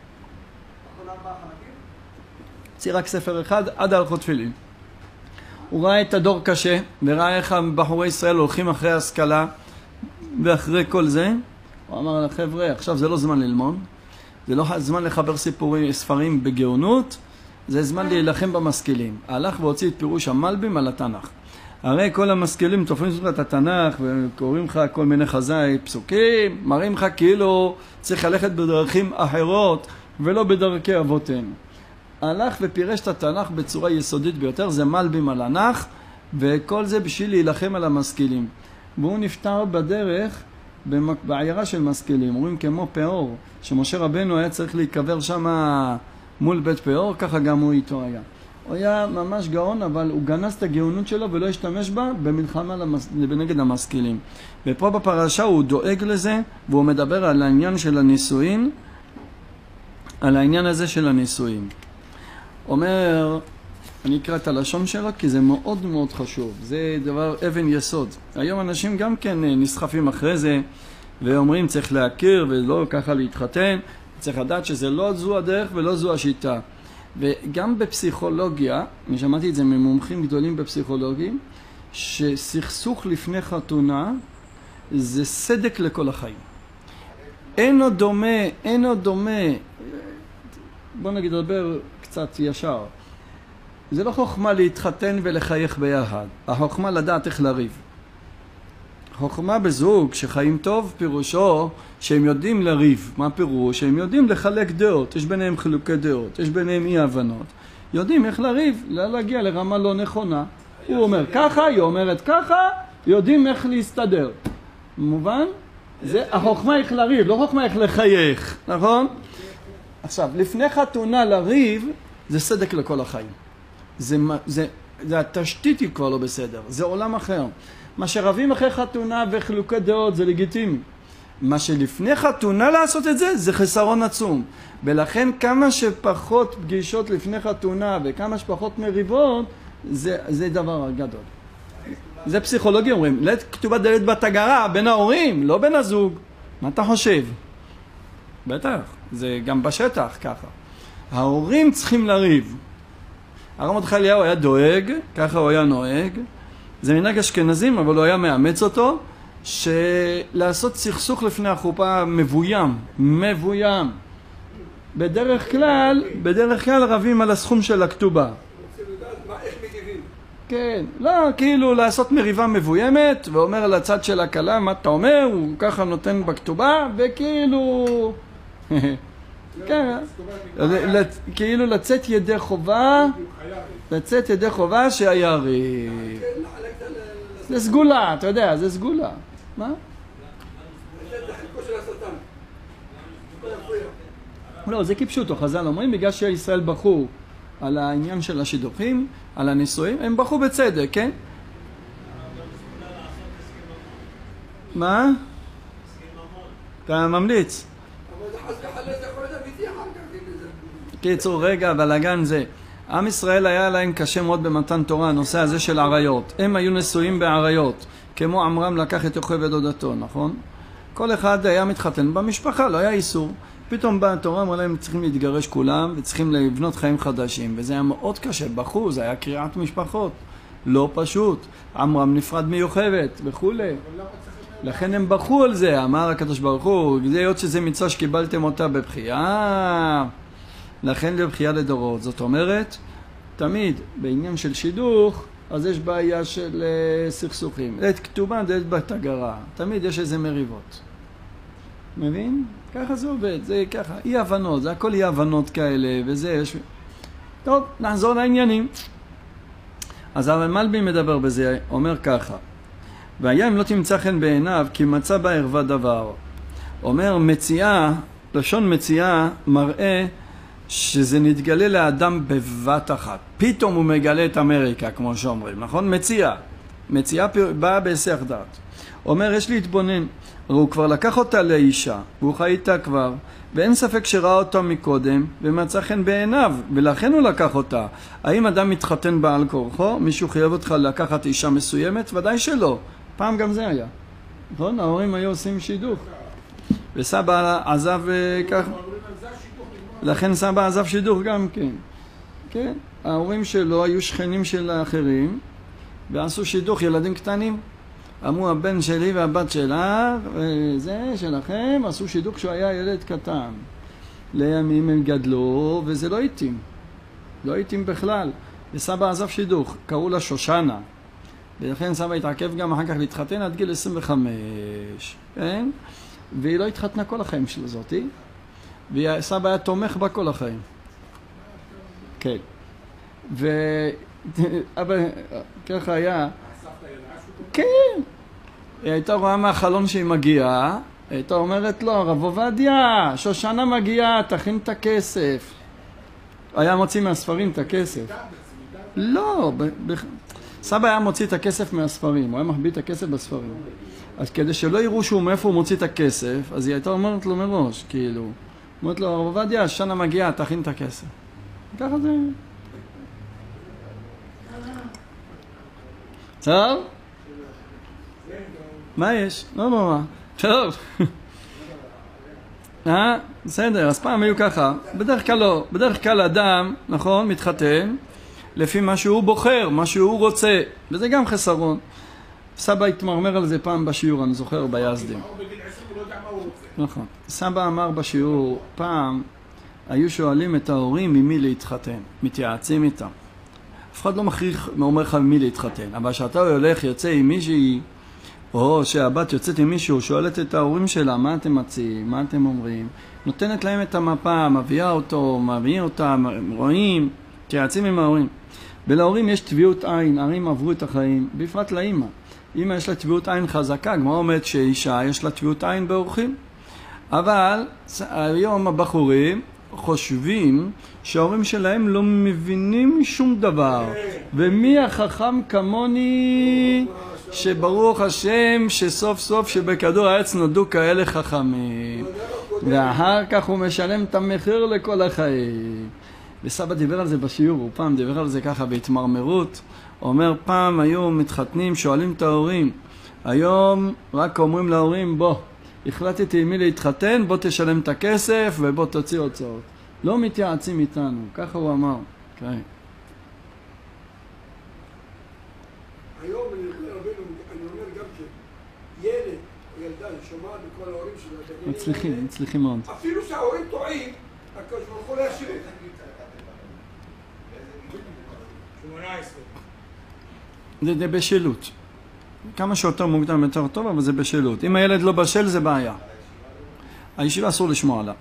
הוציא רק ספר אחד עד הלכות תפילין. הוא ראה את הדור קשה, וראה איך בחורי ישראל הולכים אחרי השכלה, ואחרי כל זה, הוא אמר לחבר'ה, עכשיו זה לא זמן ללמוד, זה לא זמן לחבר ספרים בגאונות, זה זמן להילחם במשכילים. הלך והוציא את פירוש המלבים על התנ"ך. הרי כל המשכילים תופסים את התנ"ך, וקוראים לך כל מיני חזאי פסוקים, מראים לך כאילו צריך ללכת בדרכים אחרות, ולא בדרכי אבותינו. הלך ופירש את התנ"ך בצורה יסודית ביותר, זה מלבים על התנ"ך, וכל זה בשביל להילחם על המשכילים. והוא נפטר בדרך בעיירה של משכילים, רואים כמו פאור, שמשה רבנו היה צריך להיקבר שם מול בית פאור, ככה גם הוא איתו היה. הוא היה ממש גאון, אבל הוא גנס את הגאונות שלו ולא השתמש בה במלחמה נגד המשכילים. ופה בפרשה הוא דואג לזה, והוא מדבר על העניין של הנישואין, על העניין הזה של הנישואין. אומר, אני אקרא את הלשון שלו כי זה מאוד מאוד חשוב, זה דבר אבן יסוד. היום אנשים גם כן נסחפים אחרי זה ואומרים צריך להכיר ולא ככה להתחתן, צריך לדעת שזה לא זו הדרך ולא זו השיטה. וגם בפסיכולוגיה, אני שמעתי את זה ממומחים גדולים בפסיכולוגים, שסכסוך לפני חתונה זה סדק לכל החיים. אינו דומה, בוא נגיד לדבר קצת ישר. זה לא חוכמה להתחתן ולחייך ביחד. החוכמה לדעת איך לריב. חוכמה בזוג שחיים טוב פירושו שהם יודעים לריב. מה פירוש? שהם יודעים לחלק דעות. יש ביניהם חילוקי דעות. יש ביניהם אי הבנות. יודעים איך לריב, לא להגיע לרמה לא נכונה. הוא אומר ככה, היא אומרת ככה, יודעים איך להסתדר. מובן? זה החוכמה איך לריב, לא חוכמה איך לחייך. נכון? עכשיו, לפני חתונה לריב, זה סדק לכל החיים. זה התשתית היא כבר לא בסדר, זה עולם אחר. מה שרבים אחרי חתונה וחילוקי דעות זה לגיטימי. מה שלפני חתונה לעשות את זה, זה חסרון עצום. ולכן כמה שפחות פגישות לפני חתונה וכמה שפחות מריבות, זה דבר גדול. זה פסיכולוגיה אומרים, כתובה דלת בתגרה בין ההורים, לא בין הזוג. מה אתה חושב? בטח, זה גם בשטח ככה. ההורים צריכים לריב. הרב מרדכי אליהו היה דואג, ככה הוא היה נוהג, זה מנהג אשכנזים, אבל הוא היה מאמץ אותו, שלעשות סכסוך לפני החופה מבוים. בדרך כלל רבים על הסכום של הכתובה. רוצים לדעת איך מגיבים. כן, לא, כאילו לעשות מריבה מבוימת, ואומר לצד של הכלה, מה אתה אומר? הוא ככה נותן בכתובה, וכאילו... כן, כאילו לצאת ידי חובה שהיה ריב. זה סגולה, אתה יודע, זה סגולה. מה? לא, זה כפשוטו, חז"ל אומרים, בגלל שישראל בחרו על העניין של השידוכים, על הנישואים, הם בחרו בצדק, כן? מה? אתה ממליץ. קיצור, רגע, בלגן זה. עם ישראל היה להם קשה מאוד במתן תורה, הנושא הזה של עריות. הם היו נשואים בעריות, כמו עמרם לקח את יוכבד ודודתו, נכון? כל אחד היה מתחתן במשפחה, לא היה איסור. פתאום באה התורה, אמרה להם צריכים להתגרש כולם וצריכים לבנות חיים חדשים, וזה היה מאוד קשה, בחו, זה היה קריאת משפחות, לא פשוט. עמרם נפרד מיוכבד וכו'. לכן הם בחו על זה, אמר הקדוש ברוך הוא, זה היות שזה מצווה שקיבלתם אותה בבחייה, לכן לבחייה לדורות. זאת אומרת, תמיד בעניין של שידוך, אז יש בעיה של סכסוכים. את כתובה, את בתגרה, תמיד יש איזה מריבות. מבין? ככה זה עובד, זה ככה, אי הבנות, זה הכל אי הבנות כאלה, וזה יש... טוב, נחזור לעניינים. אז הרב מלבי מדבר בזה, אומר ככה, והיה אם לא תמצא חן בעיניו, כי מצא בה ערווה דבר. אומר מציאה, לשון מציאה, מראה שזה נתגלה לאדם בבת אחת. פתאום הוא מגלה את אמריקה, כמו שאומרים, נכון? מציאה באה בהיסח דעת. אומר, יש להתבונן, הוא כבר לקח אותה לאישה, והוא חי איתה כבר, ואין ספק שראה אותה מקודם, ומצא חן בעיניו, ולכן הוא לקח אותה. האם אדם מתחתן בעל כורחו? מישהו חייב אותך לקחת אישה מסוימת? ודאי שלא. פעם גם זה היה. נכון? ההורים היו עושים שידוך. וסבא עזב כך... לכן סבא עזב שידוך גם כן. כן? ההורים שלו היו שכנים של האחרים, ועשו שידוך ילדים קטנים. אמרו הבן שלי והבת שלה, וזה שלכם, עשו שידוך כשהוא היה ילד קטן. לימים הם גדלו, וזה לא התאים. לא התאים בכלל. וסבא עזב שידוך, קראו לה שושנה. ולכן סבא התעכב גם אחר כך להתחתן עד גיל 25. כן? והיא לא התחתנה כל החיים של זאתי. וסבא היה תומך בה כל החיים. כן. אבל ככה היה... כן. היא הייתה רואה מהחלון שהיא מגיעה, היא הייתה אומרת לו, הרב עובדיה, שושנה מגיעה, תכין את הכסף. היה מוציא מהספרים את הכסף. לא, סבא היה מוציא את הכסף מהספרים, הוא היה מחביא את הכסף בספרים. אז כדי שלא יראו שהוא מאיפה הוא מוציא את הכסף, אז היא הייתה אומרת לו מראש, כאילו, אומרת לו, הרב עובדיה, שושנה מגיעה, תכין את הכסף. ככה זה... טוב? מה יש? לא נורא. טוב. בסדר, אז פעם היו ככה. בדרך כלל לא. בדרך כלל אדם, נכון, מתחתן, לפי מה שהוא בוחר, מה שהוא רוצה. וזה גם חסרון. סבא התמרמר על זה פעם בשיעור, אני זוכר, ביזדים. נכון. סבא אמר בשיעור, פעם היו שואלים את ההורים ממי להתחתן. מתייעצים איתם. אף אחד לא אומר לך ממי להתחתן. אבל שאתה הולך, יוצא עם מישהי, או שהבת יוצאת עם מישהו, שואלת את ההורים שלה, מה אתם מציעים, מה אתם אומרים, נותנת להם את המפה, מביאה אותו, מביא אותם, רואים, תייעצים עם ההורים. ולהורים יש טביעות עין, ההורים עברו את החיים, בפרט לאמא. אמא יש לה טביעות עין חזקה, כמו אומרת שאישה יש לה טביעות עין באורחים. אבל היום הבחורים חושבים שההורים שלהם לא מבינים שום דבר. ומי החכם כמוני שברוך השם שסוף סוף שבכדור העץ נודעו כאלה חכמים. ואחר כך הוא משלם את המחיר לכל החיים. וסבא דיבר על זה בשיעור, הוא פעם דיבר על זה ככה בהתמרמרות. אומר פעם היו מתחתנים, שואלים את ההורים. היום רק אומרים להורים, בוא, החלטתי עם מי להתחתן, בוא תשלם את הכסף ובוא תוציא הוצאות. לא מתייעצים איתנו, ככה הוא אמר. כן. היום אני אומר רבינו, אני אומר גם שילד או ילדה ששומעת בכל ההורים שלה, מצליחים מאוד. אפילו שההורים טועים, הקדוש ברוך הוא להשיב את זה. 18. זה בשלות. כמה שיותר מוקדם יותר טוב, אבל זה בשלות. אם הילד לא בשל זה בעיה. הישיבה אסור לשמוע עליו.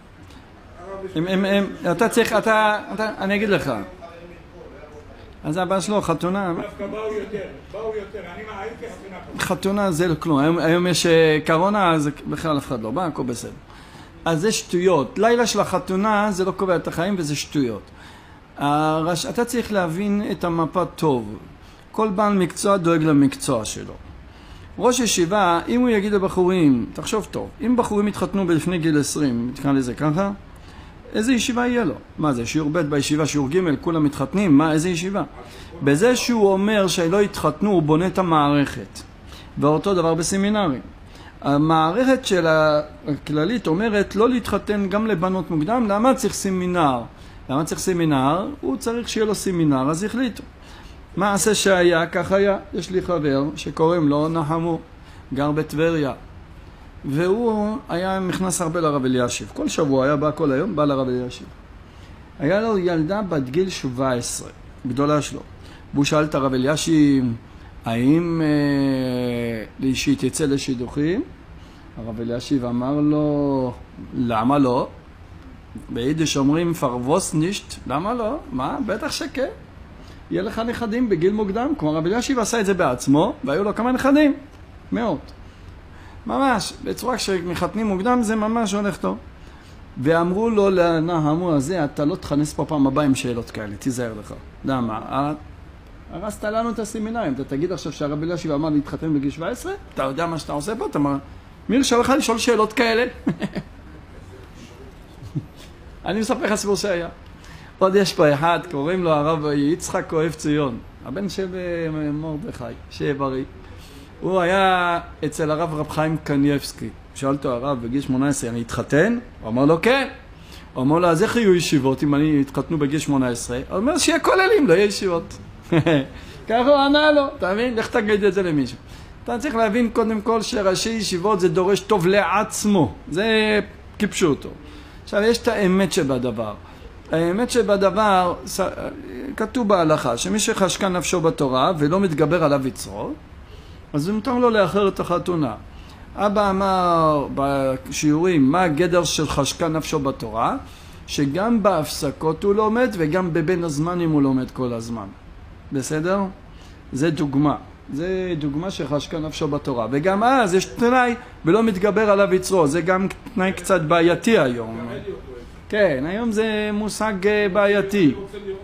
אתה צריך, אני אגיד לך. אז הבעיה שלו, חתונה. דווקא באו יותר, אני הייתי חתונה זה לא כלום. היום יש קורונה, אז בכלל אף אחד לא בא, הכל בסדר. אז זה שטויות. לילה של החתונה זה לא קובע את החיים וזה שטויות. אתה צריך להבין את המפה טוב. כל בעל מקצוע דואג למקצוע שלו. ראש ישיבה, אם הוא יגיד לבחורים, תחשוב טוב, אם בחורים יתחתנו בלפני גיל 20, תקרא לזה ככה, איזה ישיבה יהיה לו? מה זה, שיעור ב' בישיבה, שיעור ג', כולם מתחתנים? מה, איזה ישיבה? בזה שהוא אומר שלא יתחתנו, הוא בונה את המערכת. ואותו דבר בסמינרים. המערכת של הכללית אומרת לא להתחתן גם לבנות מוקדם. למה צריך סמינר? למה צריך סמינר? הוא צריך שיהיה לו סמינר, אז החליטו. מה עשה שהיה? כך היה. יש לי חבר שקוראים לו נחמו, גר בטבריה. והוא היה נכנס הרבה לרב אלישיב. כל שבוע היה בא כל היום, בא לרב אלישיב. היה לו ילדה בת גיל 17, גדולה שלו. והוא שאל את הרב אלישיב, האם שהיא תצא לשידוכים? הרב אלישיב אמר לו, למה לא? ביידיש אומרים פרווס נישט, למה לא? מה? בטח שכן. יהיה לך נכדים בגיל מוקדם. כלומר, הרב אלישיב עשה את זה בעצמו, והיו לו כמה נכדים. מאות. ממש, בצורה שמחתנים מוקדם זה ממש הולך טוב. ואמרו לו לנחמו הזה, אתה לא תכנס פה פעם הבאה עם שאלות כאלה, תיזהר לך. למה? הרסת לנו את הסמינרים. אתה תגיד עכשיו שהרב אלישיב אמר להתחתן בגיל 17? אתה יודע מה שאתה עושה פה? אתה אומר, מי הרשה לך לשאול שאלות כאלה? אני מספר לך סיפור שהיה. עוד יש פה אחד, קוראים לו הרב יצחק אוהב ציון, הבן של מרדכי, שיהיה בריא. הוא היה אצל הרב רב חיים קניאבסקי. שאל אותו הרב בגיל 18, אני אתחתן? הוא אמר לו כן. הוא אמר לו, אז איך יהיו ישיבות אם אני אתחתנו בגיל 18? הוא אומר שיהיה כוללים, לא יהיה ישיבות. ככה הוא ענה לו, אתה מבין? לך תגיד את זה למישהו. אתה צריך להבין קודם כל שראשי ישיבות זה דורש טוב לעצמו. זה כיפשו אותו. עכשיו יש את האמת שבדבר. האמת שבדבר, כתוב בהלכה, שמי שחשקה נפשו בתורה ולא מתגבר עליו יצרו, אז זה מותר לו לאחר את החתונה. אבא אמר בשיעורים, מה הגדר של חשקה נפשו בתורה? שגם בהפסקות הוא לומד וגם בבין הזמנים הוא לומד כל הזמן. בסדר? זה דוגמה. זה דוגמה שחשקה נפשו בתורה. וגם אז יש תנאי ולא מתגבר עליו יצרו. זה גם תנאי קצת בעייתי היום. כן, היום זה מושג בעייתי.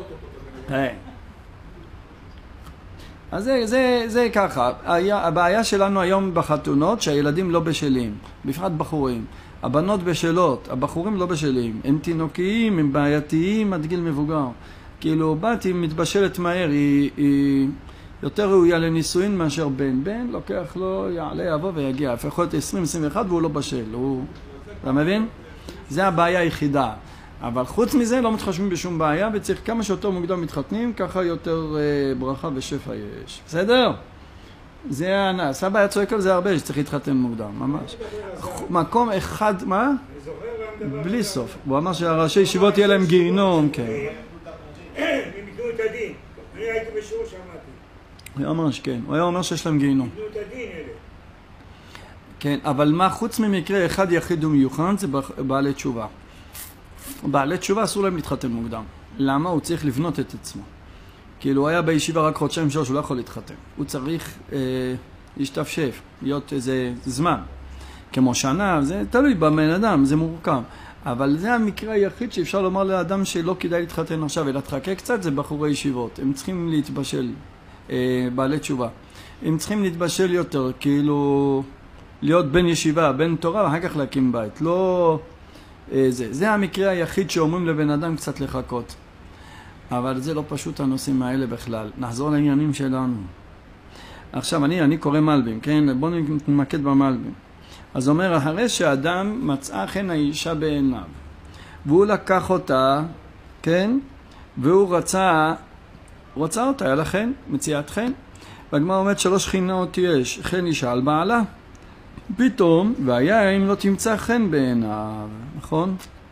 אז זה ככה. הבעיה שלנו היום בחתונות שהילדים לא בשלים, בפרט בחורים. הבנות בשלות, הבחורים לא בשלים. הם תינוקיים, הם בעייתיים עד גיל מבוגר. כאילו בת היא מתבשלת מהר, היא יותר ראויה לנישואין מאשר בן לוקח לו, יעלה, יבוא ויגיע. לפחות 20-21 והוא לא בשל. אתה מבין? זה הבעיה היחידה. אבל חוץ מזה לא מתחשבים בשום בעיה, וצריך כמה שיותר מוקדם מתחתנים, ככה יותר ברכה ושפע יש. בסדר? זה סבא היה צועק על זה הרבה, שצריך להתחתן מוקדם, ממש. מקום אחד, מה? בלי סוף. הוא אמר שהראשי ישיבות יהיה להם גיהינום, כן. הם ייתנו את הדין. אני הייתי בשיעור שמעתי. הוא אמר שכן, הוא היה אומר שיש להם גיהינום. ייתנו את הדין אלה. כן, אבל מה חוץ ממקרה אחד יחיד ומיוחד זה בעלי תשובה. בעלי תשובה אסור להם להתחתן מוקדם. למה? הוא צריך לבנות את עצמו. כאילו הוא היה בישיבה רק חודשיים שלוש, הוא לא יכול להתחתן. הוא צריך להשתפשף, להיות איזה זמן. כמו שנה, זה תלוי בבן אדם, זה מורכב. אבל זה המקרה היחיד שאפשר לומר לאדם שלא כדאי להתחתן עכשיו, אלא תחכה קצת, זה בחורי ישיבות. הם צריכים להתבשל, בעלי תשובה. הם צריכים להתבשל יותר, כאילו להיות בן ישיבה, בן תורה, ואחר כך להקים בית. לא... זה המקרה היחיד שאומרים לבן אדם קצת לחכות. אבל זה לא פשוט הנושאים האלה בכלל. נחזור לעניינים שלנו. עכשיו אני קורא מלבים, כן? בואו נתמקד במלבים. אז אומר, אחרי שאדם מצאה חן האישה בעיניו, והוא לקח אותה, כן? והוא רצה אותה, היה לכן, מציאת חן. והגמרא אומרת 3 חינות יש, חן אישה על בעלה. פתאום, והיה אם לא תמצא חן בעיניו, נכון?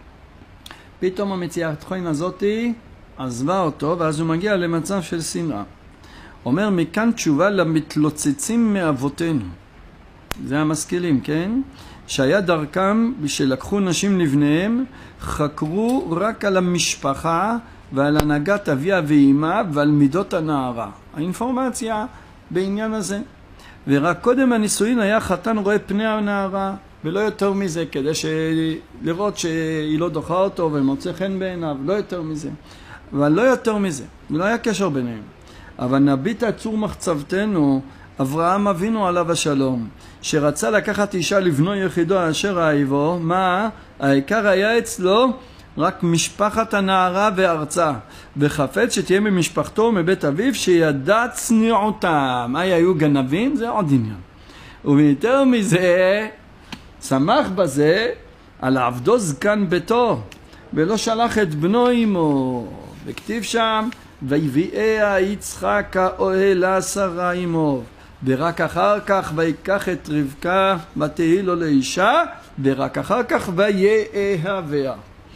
פתאום המציאת חן הזאתי עזבה אותו, ואז הוא מגיע למצב של שנאה. אומר מכאן תשובה למתלוצצים מאבותינו. זה המשכילים, כן? שהיה דרכם שלקחו נשים לבניהם, חקרו רק על המשפחה ועל הנהגת אביה ואימה ועל מידות הנערה. האינפורמציה בעניין הזה. ורק קודם הנישואין היה חתן רואה פני הנערה, ולא יותר מזה, כדי לראות שהיא לא דוחה אותו ומוצא חן בעיניו, לא יותר מזה. אבל לא יותר מזה, לא היה קשר ביניהם. אבל נביט צור מחצבתנו, אברהם אבינו עליו השלום, שרצה לקחת אישה לבנו יחידו אשר אהיבו, מה? העיקר היה אצלו רק משפחת הנערה וארצה, וחפץ שתהיה ממשפחתו ומבית אביו שידע צניעותם. היו גנבים? זה עוד עניין. ויותר מזה, שמח בזה על עבדו זקן ביתו, ולא שלח את בנו עמו, וכתיב שם ויביאה יצחק האוהלה שרה עמו, ורק אחר כך ויקח את רבקה ותהי לו לאישה, ורק אחר כך ויאהביה.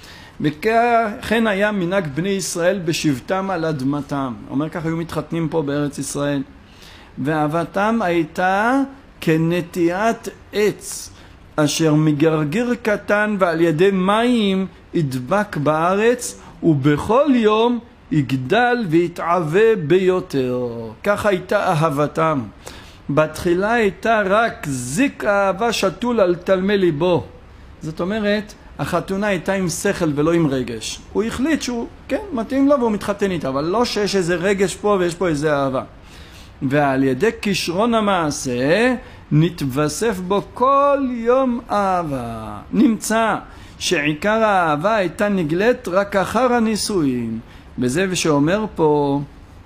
וכן היה מנהג בני ישראל בשבתם על אדמתם. אומר כך היו מתחתנים פה בארץ ישראל. ואהבתם הייתה כנטיעת עץ, אשר מגרגר קטן ועל ידי מים ידבק בארץ, ובכל יום יגדל ויתעווה ביותר. כך הייתה אהבתם. בתחילה הייתה רק זיק אהבה שתול על תלמי ליבו. זאת אומרת, החתונה הייתה עם שכל ולא עם רגש. הוא החליט שהוא, כן, מתאים לו והוא מתחתן איתה, אבל לא שיש איזה רגש פה ויש פה איזה אהבה. ועל ידי כישרון המעשה נתווסף בו כל יום אהבה. נמצא שעיקר האהבה הייתה נגלית רק אחר הנישואין. בזה ושאומר פה,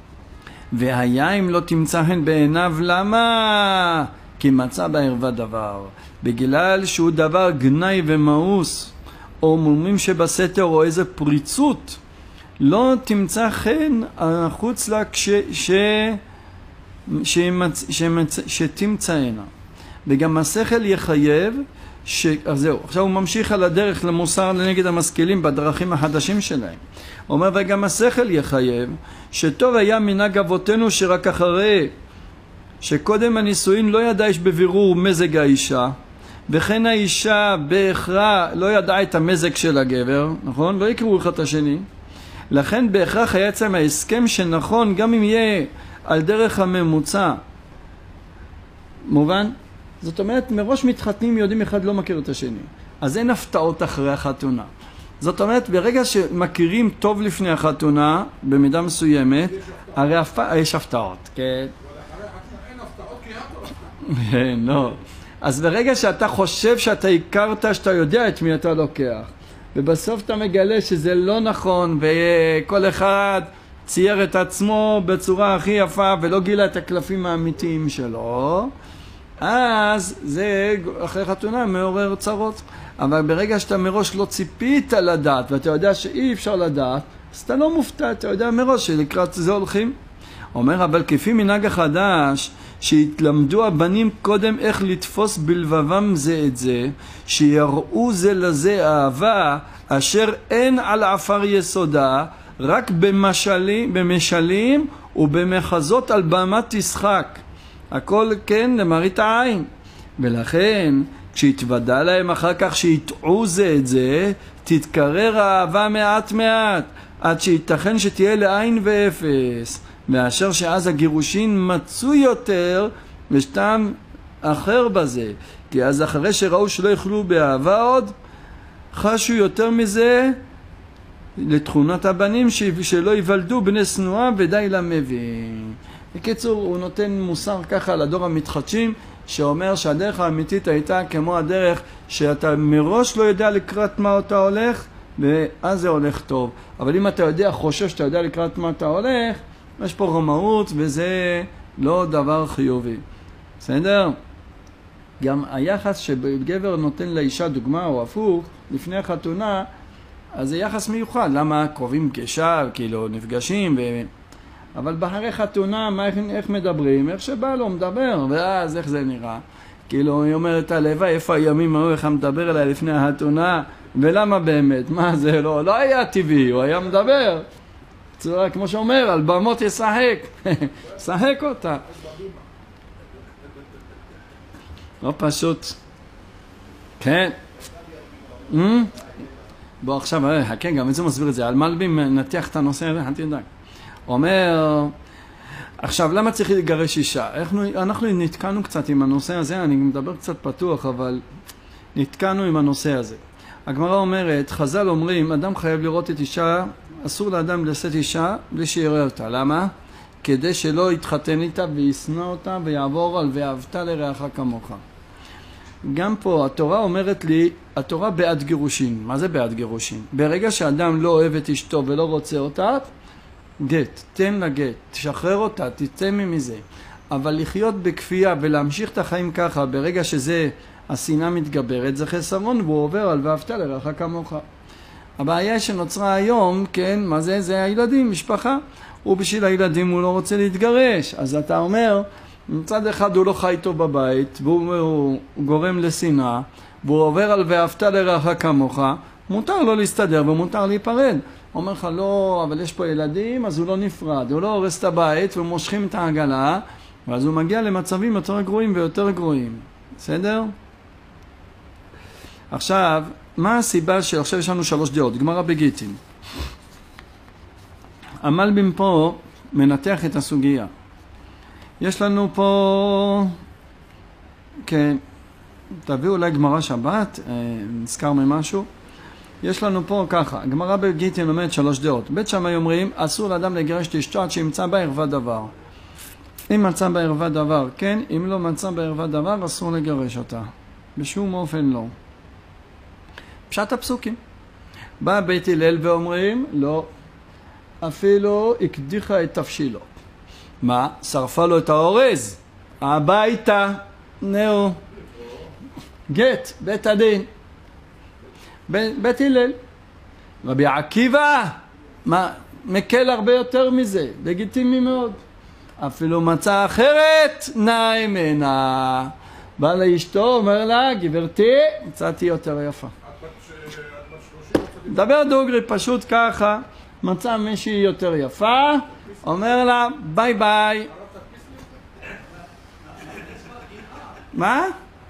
והיה אם לא תמצא חן בעיניו, למה? כי מצא בערווה דבר. בגלל שהוא דבר גנאי ומאוס, או מומים שבסתר או איזה פריצות, לא תמצא חן חוץ לה שתמצאנה. וגם השכל יחייב, אז זהו, עכשיו הוא ממשיך על הדרך למוסר לנגד המשכילים בדרכים החדשים שלהם. הוא אומר, וגם השכל יחייב, שטוב היה מנהג אבותינו שרק אחרי שקודם הנישואין לא ידע איש בבירור מזג האישה, וכן האישה בהכרח לא ידעה את המזג של הגבר, נכון? לא יקראו אחד את השני. לכן בהכרח היה אצלם ההסכם שנכון גם אם יהיה על דרך הממוצע. מובן? זאת אומרת, מראש מתחתנים יודעים אחד לא מכיר את השני. אז אין הפתעות אחרי החתונה. זאת אומרת, ברגע שמכירים טוב לפני החתונה, במידה מסוימת, הרי יש הפתעות, כן? אבל אחרי אין הפתעות כי אין הפתעות. לא. אז ברגע שאתה חושב שאתה הכרת, שאתה יודע את מי אתה לוקח, ובסוף אתה מגלה שזה לא נכון, וכל אחד צייר את עצמו בצורה הכי יפה, ולא גילה את הקלפים האמיתיים שלו, אז זה אחרי חתונה מעורר צרות. אבל ברגע שאתה מראש לא ציפית לדעת, ואתה יודע שאי אפשר לדעת, אז אתה לא מופתע, אתה יודע מראש שלקראת זה הולכים. אומר, אבל כפי מנהג החדש, שהתלמדו הבנים קודם איך לתפוס בלבבם זה את זה, שיראו זה לזה אהבה, אשר אין על עפר יסודה, רק במשלים ובמחזות על במת תשחק. הכל כן למראית העין. ולכן כשהתוודע להם אחר כך שיטעו זה את זה, תתקרר האהבה מעט מעט, עד שיתכן שתהיה לעין ואפס, מאשר שאז הגירושין מצוי יותר ושתם אחר בזה. כי אז אחרי שראו שלא יוכלו באהבה עוד, חשו יותר מזה לתכונת הבנים שלא יוולדו בני שנואה ודי למבין. בקיצור, הוא נותן מוסר ככה לדור המתחדשים, שאומר שהדרך האמיתית הייתה כמו הדרך שאתה מראש לא יודע לקראת מה אתה הולך, ואז זה הולך טוב. אבל אם אתה יודע, חושב שאתה יודע לקראת מה אתה הולך, יש פה רמאות וזה לא דבר חיובי. בסדר? גם היחס שגבר נותן לאישה דוגמה או הפוך, לפני החתונה, אז זה יחס מיוחד. למה? קרובים פגישה, כאילו נפגשים אבל אחרי חתונה, איך מדברים? איך שבא לו מדבר, ואז איך זה נראה? כאילו, היא אומרת, הלוואי, איפה הימים היו, איך מדבר אליי לפני החתונה, ולמה באמת? מה זה? לא היה טבעי, הוא היה מדבר. צורה, כמו שאומר, על במות ישחק. שחק אותה. לא פשוט. כן. בוא עכשיו, כן, גם איזה מסביר את זה. על מלבים נתח את הנושא הזה, אל תדאג. אומר, עכשיו, למה צריך לגרש אישה? אנחנו נתקענו קצת עם הנושא הזה, אני מדבר קצת פתוח, אבל נתקענו עם הנושא הזה. הגמרא אומרת, חז"ל אומרים, אדם חייב לראות את אישה, אסור לאדם לשאת אישה בלי שיראה אותה. למה? כדי שלא יתחתן איתה וישנא אותה ויעבור על ואהבת לרעך כמוך. גם פה התורה אומרת לי, התורה בעד גירושין. מה זה בעד גירושין? ברגע שאדם לא אוהב את אשתו ולא רוצה אותה, גט, תן לה גט, תשחרר אותה, תצא מזה. אבל לחיות בכפייה ולהמשיך את החיים ככה, ברגע שזה השנאה מתגברת, זה חסרון והוא עובר על ואהבת לרעך כמוך. הבעיה שנוצרה היום, כן, מה זה? זה הילדים, משפחה. ובשביל הילדים הוא לא רוצה להתגרש. אז אתה אומר, מצד אחד הוא לא חי טוב בבית, והוא גורם לשנאה, והוא עובר על ואהבת לרעך כמוך, מותר לו להסתדר ומותר להיפרד. אומר לך, לא, אבל יש פה ילדים, אז הוא לא נפרד, הוא לא הורס את הבית ומושכים את העגלה, ואז הוא מגיע למצבים יותר גרועים ויותר גרועים. בסדר? עכשיו, מה הסיבה שעכשיו יש לנו 3 דעות? גמרא בגיטין. המלבים פה מנתח את הסוגיה. יש לנו פה, כן, תביאו אולי גמרא שבת, נזכר ממשהו. יש לנו פה ככה, גמרא בגיטין אומרת 3 דעות. בית שמאי אומרים, אסור לאדם לגרש את אשתו עד שימצא בה ערווה דבר. אם מצא בה ערווה דבר, כן, אם לא מצא בה ערווה דבר, אסור לגרש אותה. בשום אופן לא. פשט הפסוקים. בא בית הלל ואומרים, לא, אפילו הקדיחה את תפשילו. מה? שרפה לו את האורז. הביתה, נו. גט, בית הדין. בית הלל. רבי עקיבא, מה? מקל הרבה יותר מזה, לגיטימי מאוד. אפילו מצא אחרת, נאי מנה. בא לאשתו, אומר לה, גברתי, מצאתי יותר יפה. דבר דוגרי, פשוט ככה, מצא מישהי יותר יפה, אומר לה, ביי ביי. מה?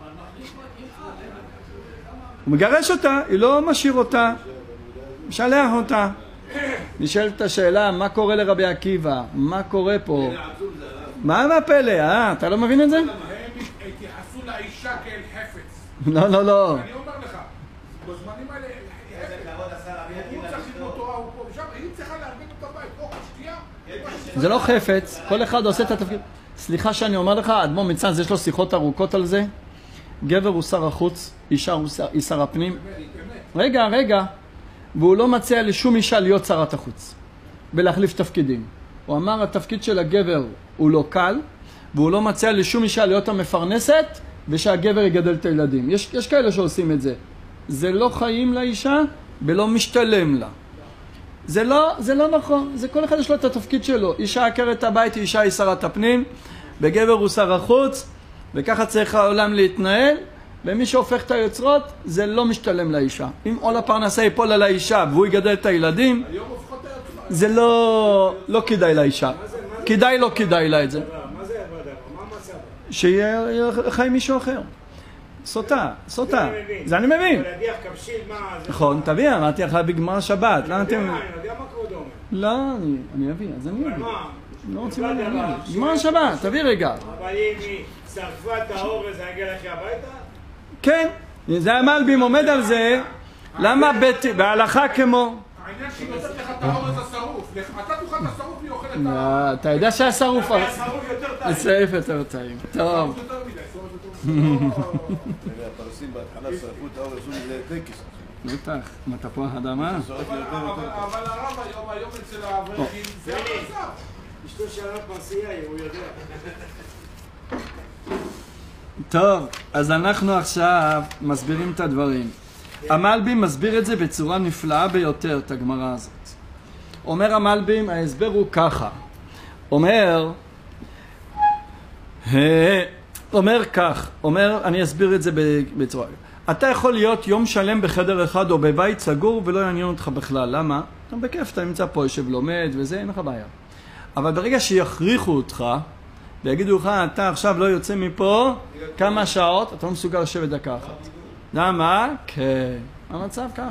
הוא מגרש אותה, היא לא משאיר אותה, משלח אותה. נשאלת השאלה, מה קורה לרבי עקיבא? מה קורה פה? מה הפלא? אתה לא מבין את זה? הם התייחסו לאישה כאל חפץ. לא, לא, לא. אני אומר לך, בזמנים האלה, הוא צריך לבנות תורה, הוא פה ושם, היא צריכה להרבין את הבית, אוכל, שתייה. זה לא חפץ, כל אחד עושה את התפקיד. סליחה שאני אומר לך, אדמו"ר מצאנז יש לו שיחות ארוכות על זה. גבר הוא שר החוץ, אישה היא שר הפנים. רגע. והוא לא מציע לשום אישה להיות שרת החוץ ולהחליף תפקידים. הוא אמר, התפקיד של הגבר הוא לא קל, והוא לא מציע לשום אישה להיות המפרנסת ושהגבר יגדל את הילדים. יש כאלה שעושים את זה. זה לא חיים לאישה ולא משתלם לה. זה לא נכון. זה כל אחד יש לו את התפקיד שלו. אישה עקרת הבית, אישה היא שרת הפנים, וגבר הוא שר החוץ, וככה צריך העולם להתנהל. ומי שהופך את היוצרות, זה לא משתלם לאישה. אם עול הפרנסה ייפול על האישה והוא יגדל את הילדים, זה לא כדאי לאישה. כדאי לא כדאי לה את זה. מה זה עבודה? מה מצב? שיהיה חי מישהו אחר. סוטה. זה אני מבין. להדיח כבשיל, מה? נכון, תביא, אמרתי לך בגמר שבת. אני יודע מה כבודו אומר. לא, אני אביא, אז אני אביא. מה? לא רוצים להביא. גמר שבת, תביא רגע. אבל אם היא שרפה את האורז, אני אגיע לך הביתה? כן, זה המלבים עומד על זה. למה בהלכה כמו... העניין שהיא נותנת לך את האורז השרוף. אתה תוכל את השרוף והיא אוכלת את לא, אתה יודע שהשרוף... השרוף יותר טעים. השרוף יותר טעים. טוב. יותר מדי, שרוף יותר מדי. הפרסים בהתחלה שרפו את האורז, זה טקס. בטח, מטפוח אדמה. אבל הרב היום אצל האברכים, זה המצב. אשתו שאלה פרסייה, הוא יודע. טוב, אז אנחנו עכשיו מסבירים את הדברים. המלבים מסביר את זה בצורה נפלאה ביותר, את הגמרא הזאת. אומר המלבים, ההסבר הוא ככה. אומר כך, אני אסביר את זה בצורה. אתה יכול להיות יום שלם בחדר אחד או בבית סגור ולא יעניין אותך בכלל. למה? אתה בכיף, אתה נמצא פה, יושב לומד וזה, אין לך בעיה. אבל ברגע שיכריחו אותך ויגידו לך, אתה עכשיו לא יוצא מפה כמה שעות, אתה לא מסוגל לשבת דקה אחת. למה? כן. המצב ככה.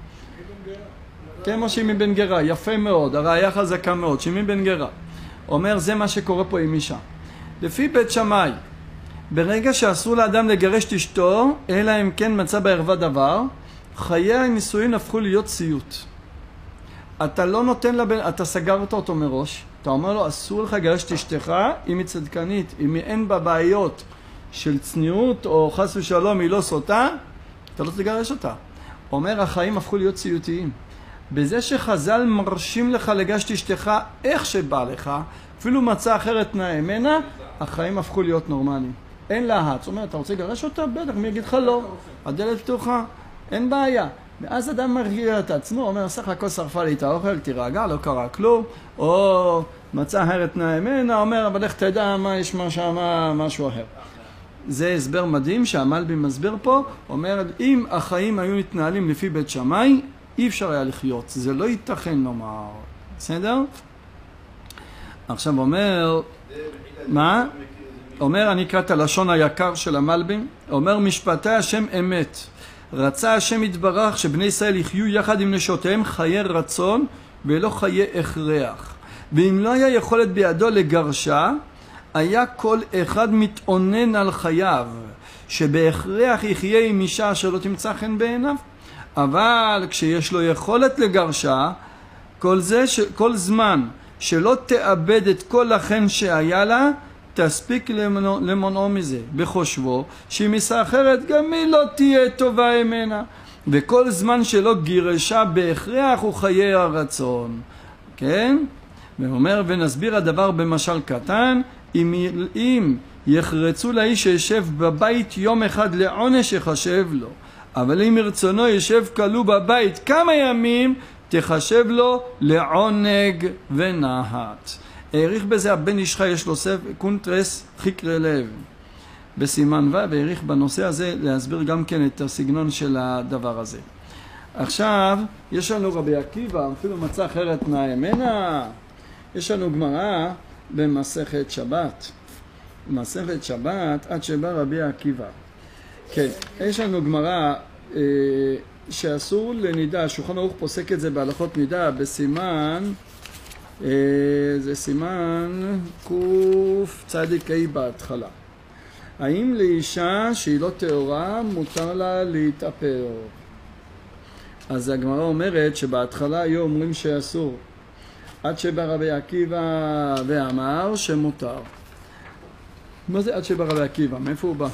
כמו שימי בן גרה, יפה מאוד, הראייה חזקה מאוד, שימי בן גרה. אומר, זה מה שקורה פה עם אישה. לפי בית שמאי, ברגע שאסור לאדם לגרש את אשתו, אלא אם כן מצא בערווה דבר, חיי הנישואין הפכו להיות סיוט. אתה לא נותן לבן, אתה סגרת אותו מראש, אתה אומר לו, אסור לך לגרש את אשתך, אם היא צדקנית, אם אין בה בעיות של צניעות, או חס ושלום היא לא סוטה, אתה לא תגרש אותה. אומר, החיים הפכו להיות סיוטיים. בזה שחז"ל מרשים לך לגרש את אשתך איך שבא לך, אפילו מצא אחרת נאמנה, החיים הפכו להיות נורמליים. אין להט. זאת אומרת, אתה רוצה לגרש אותה? בטח, מי יגיד לך לא? הדלת פתוחה, אין בעיה. ואז אדם מרגיע את עצמו, אומר, סך הכל שרפה לי את האוכל, תירגע, לא קרה כלום, או מצא אחרת נאמנה, אומר, אבל איך תדע מה יש משהו אחר. זה הסבר מדהים שהמלבי מסביר פה, אומר, אם החיים היו מתנהלים לפי בית שמאי, אי אפשר היה לחיות, זה לא ייתכן נאמר. בסדר? עכשיו אומר, מה? אומר, אני אקרא את הלשון היקר של המלבים, אומר, משפטי השם אמת. רצה השם יתברך שבני ישראל יחיו יחד עם נשותיהם חיי רצון ולא חיי הכרח. ואם לא היה יכולת בידו לגרשה, היה כל אחד מתאונן על חייו, שבהכרח יחיה עם אישה אשר לא תמצא חן בעיניו. אבל כשיש לו יכולת לגרשה, כל זמן שלא תאבד את כל החן שהיה לה, תספיק למונעו מזה, בחושבו, שאם אישה אחרת גם היא לא תהיה טובה ממנה. וכל זמן שלא גירשה בהכרח הוא חיי הרצון. כן? ואומר, ונסביר הדבר במשל קטן, אם יחרצו לאיש שישב בבית יום אחד לעונש יחשב לו, אבל אם מרצונו ישב כלוא בבית כמה ימים, תחשב לו לעונג ונחת. העריך בזה הבן איש חי, יש לו קונטרס חקרי לב בסימן ו', והעריך בנושא הזה להסביר גם כן את הסגנון של הדבר הזה. עכשיו יש לנו רבי עקיבא, אפילו מצא אחרת נאמנה. יש לנו גמרא במסכת שבת, מסכת שבת עד שבא רבי עקיבא. כן, יש לנו גמרא שאסור לנידה, שולחן ערוך פוסק את זה בהלכות נידה בסימן, זה סימן קצ"ה בהתחלה. האם לאישה שהיא לא טהורה מותר לה להתאפר? אז הגמרא אומרת שבהתחלה היו אומרים שאסור, עד שבא רבי עקיבא ואמר שמותר. מה זה עד שבא רבי עקיבא? מאיפה הוא בא?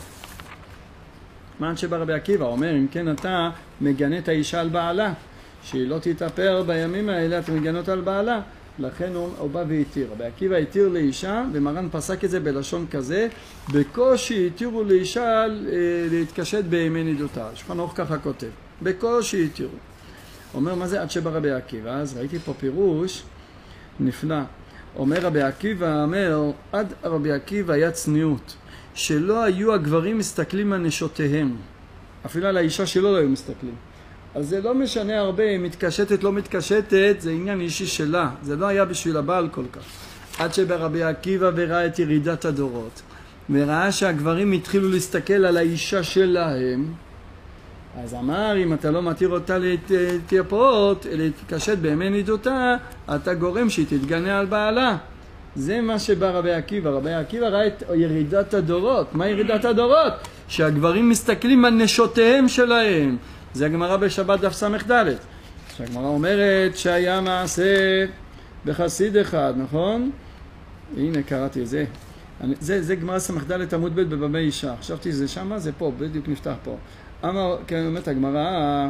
מה עד שבא רבי עקיבא? אומר, אם כן אתה מגנה את האישה על בעלה, שהיא לא תתאפר בימים האלה, אתה מגנה אותה על בעלה. לכן הוא בא והתיר. רבי עקיבא התיר לאישה, ומרן פסק את זה בלשון כזה, בקושי התירו לאישה להתקשט בימי נידותה. שולחן ערוך ככה כותב, בקושי התירו. אומר, מה זה עד שבא רבי עקיבא? אז ראיתי פה פירוש נפלא. אומר רבי עקיבא, עד רבי עקיבא היה צניעות, שלא היו הגברים מסתכלים על נשותיהם, אפילו על האישה שלא היו מסתכלים. אז זה לא משנה הרבה, מתקשטת לא מתקשטת, זה עניין אישי שלה, זה לא היה בשביל הבעל כל כך. עד שבא רבי עקיבא וראה את ירידת הדורות, וראה שהגברים התחילו להסתכל על האישה שלהם, אז אמר, אם אתה לא מתיר אותה להתייפות, להתקשט בימי נידותה, אתה גורם שהיא תתגנה על בעלה. זה מה שבא רבי עקיבא. רבי עקיבא ראה את ירידת הדורות. מה ירידת הדורות? שהגברים מסתכלים על נשותיהם שלהם. זה הגמרא בשבת דף ס"ד. שהגמרא אומרת שהיה מעשה בחסיד אחד, נכון? הנה קראתי זה. זה גמרא ס"ד עמוד ב' בבמה אישה. חשבתי זה שמה, זה פה, בדיוק נפתח פה. אמר, כן, אומרת הגמרא,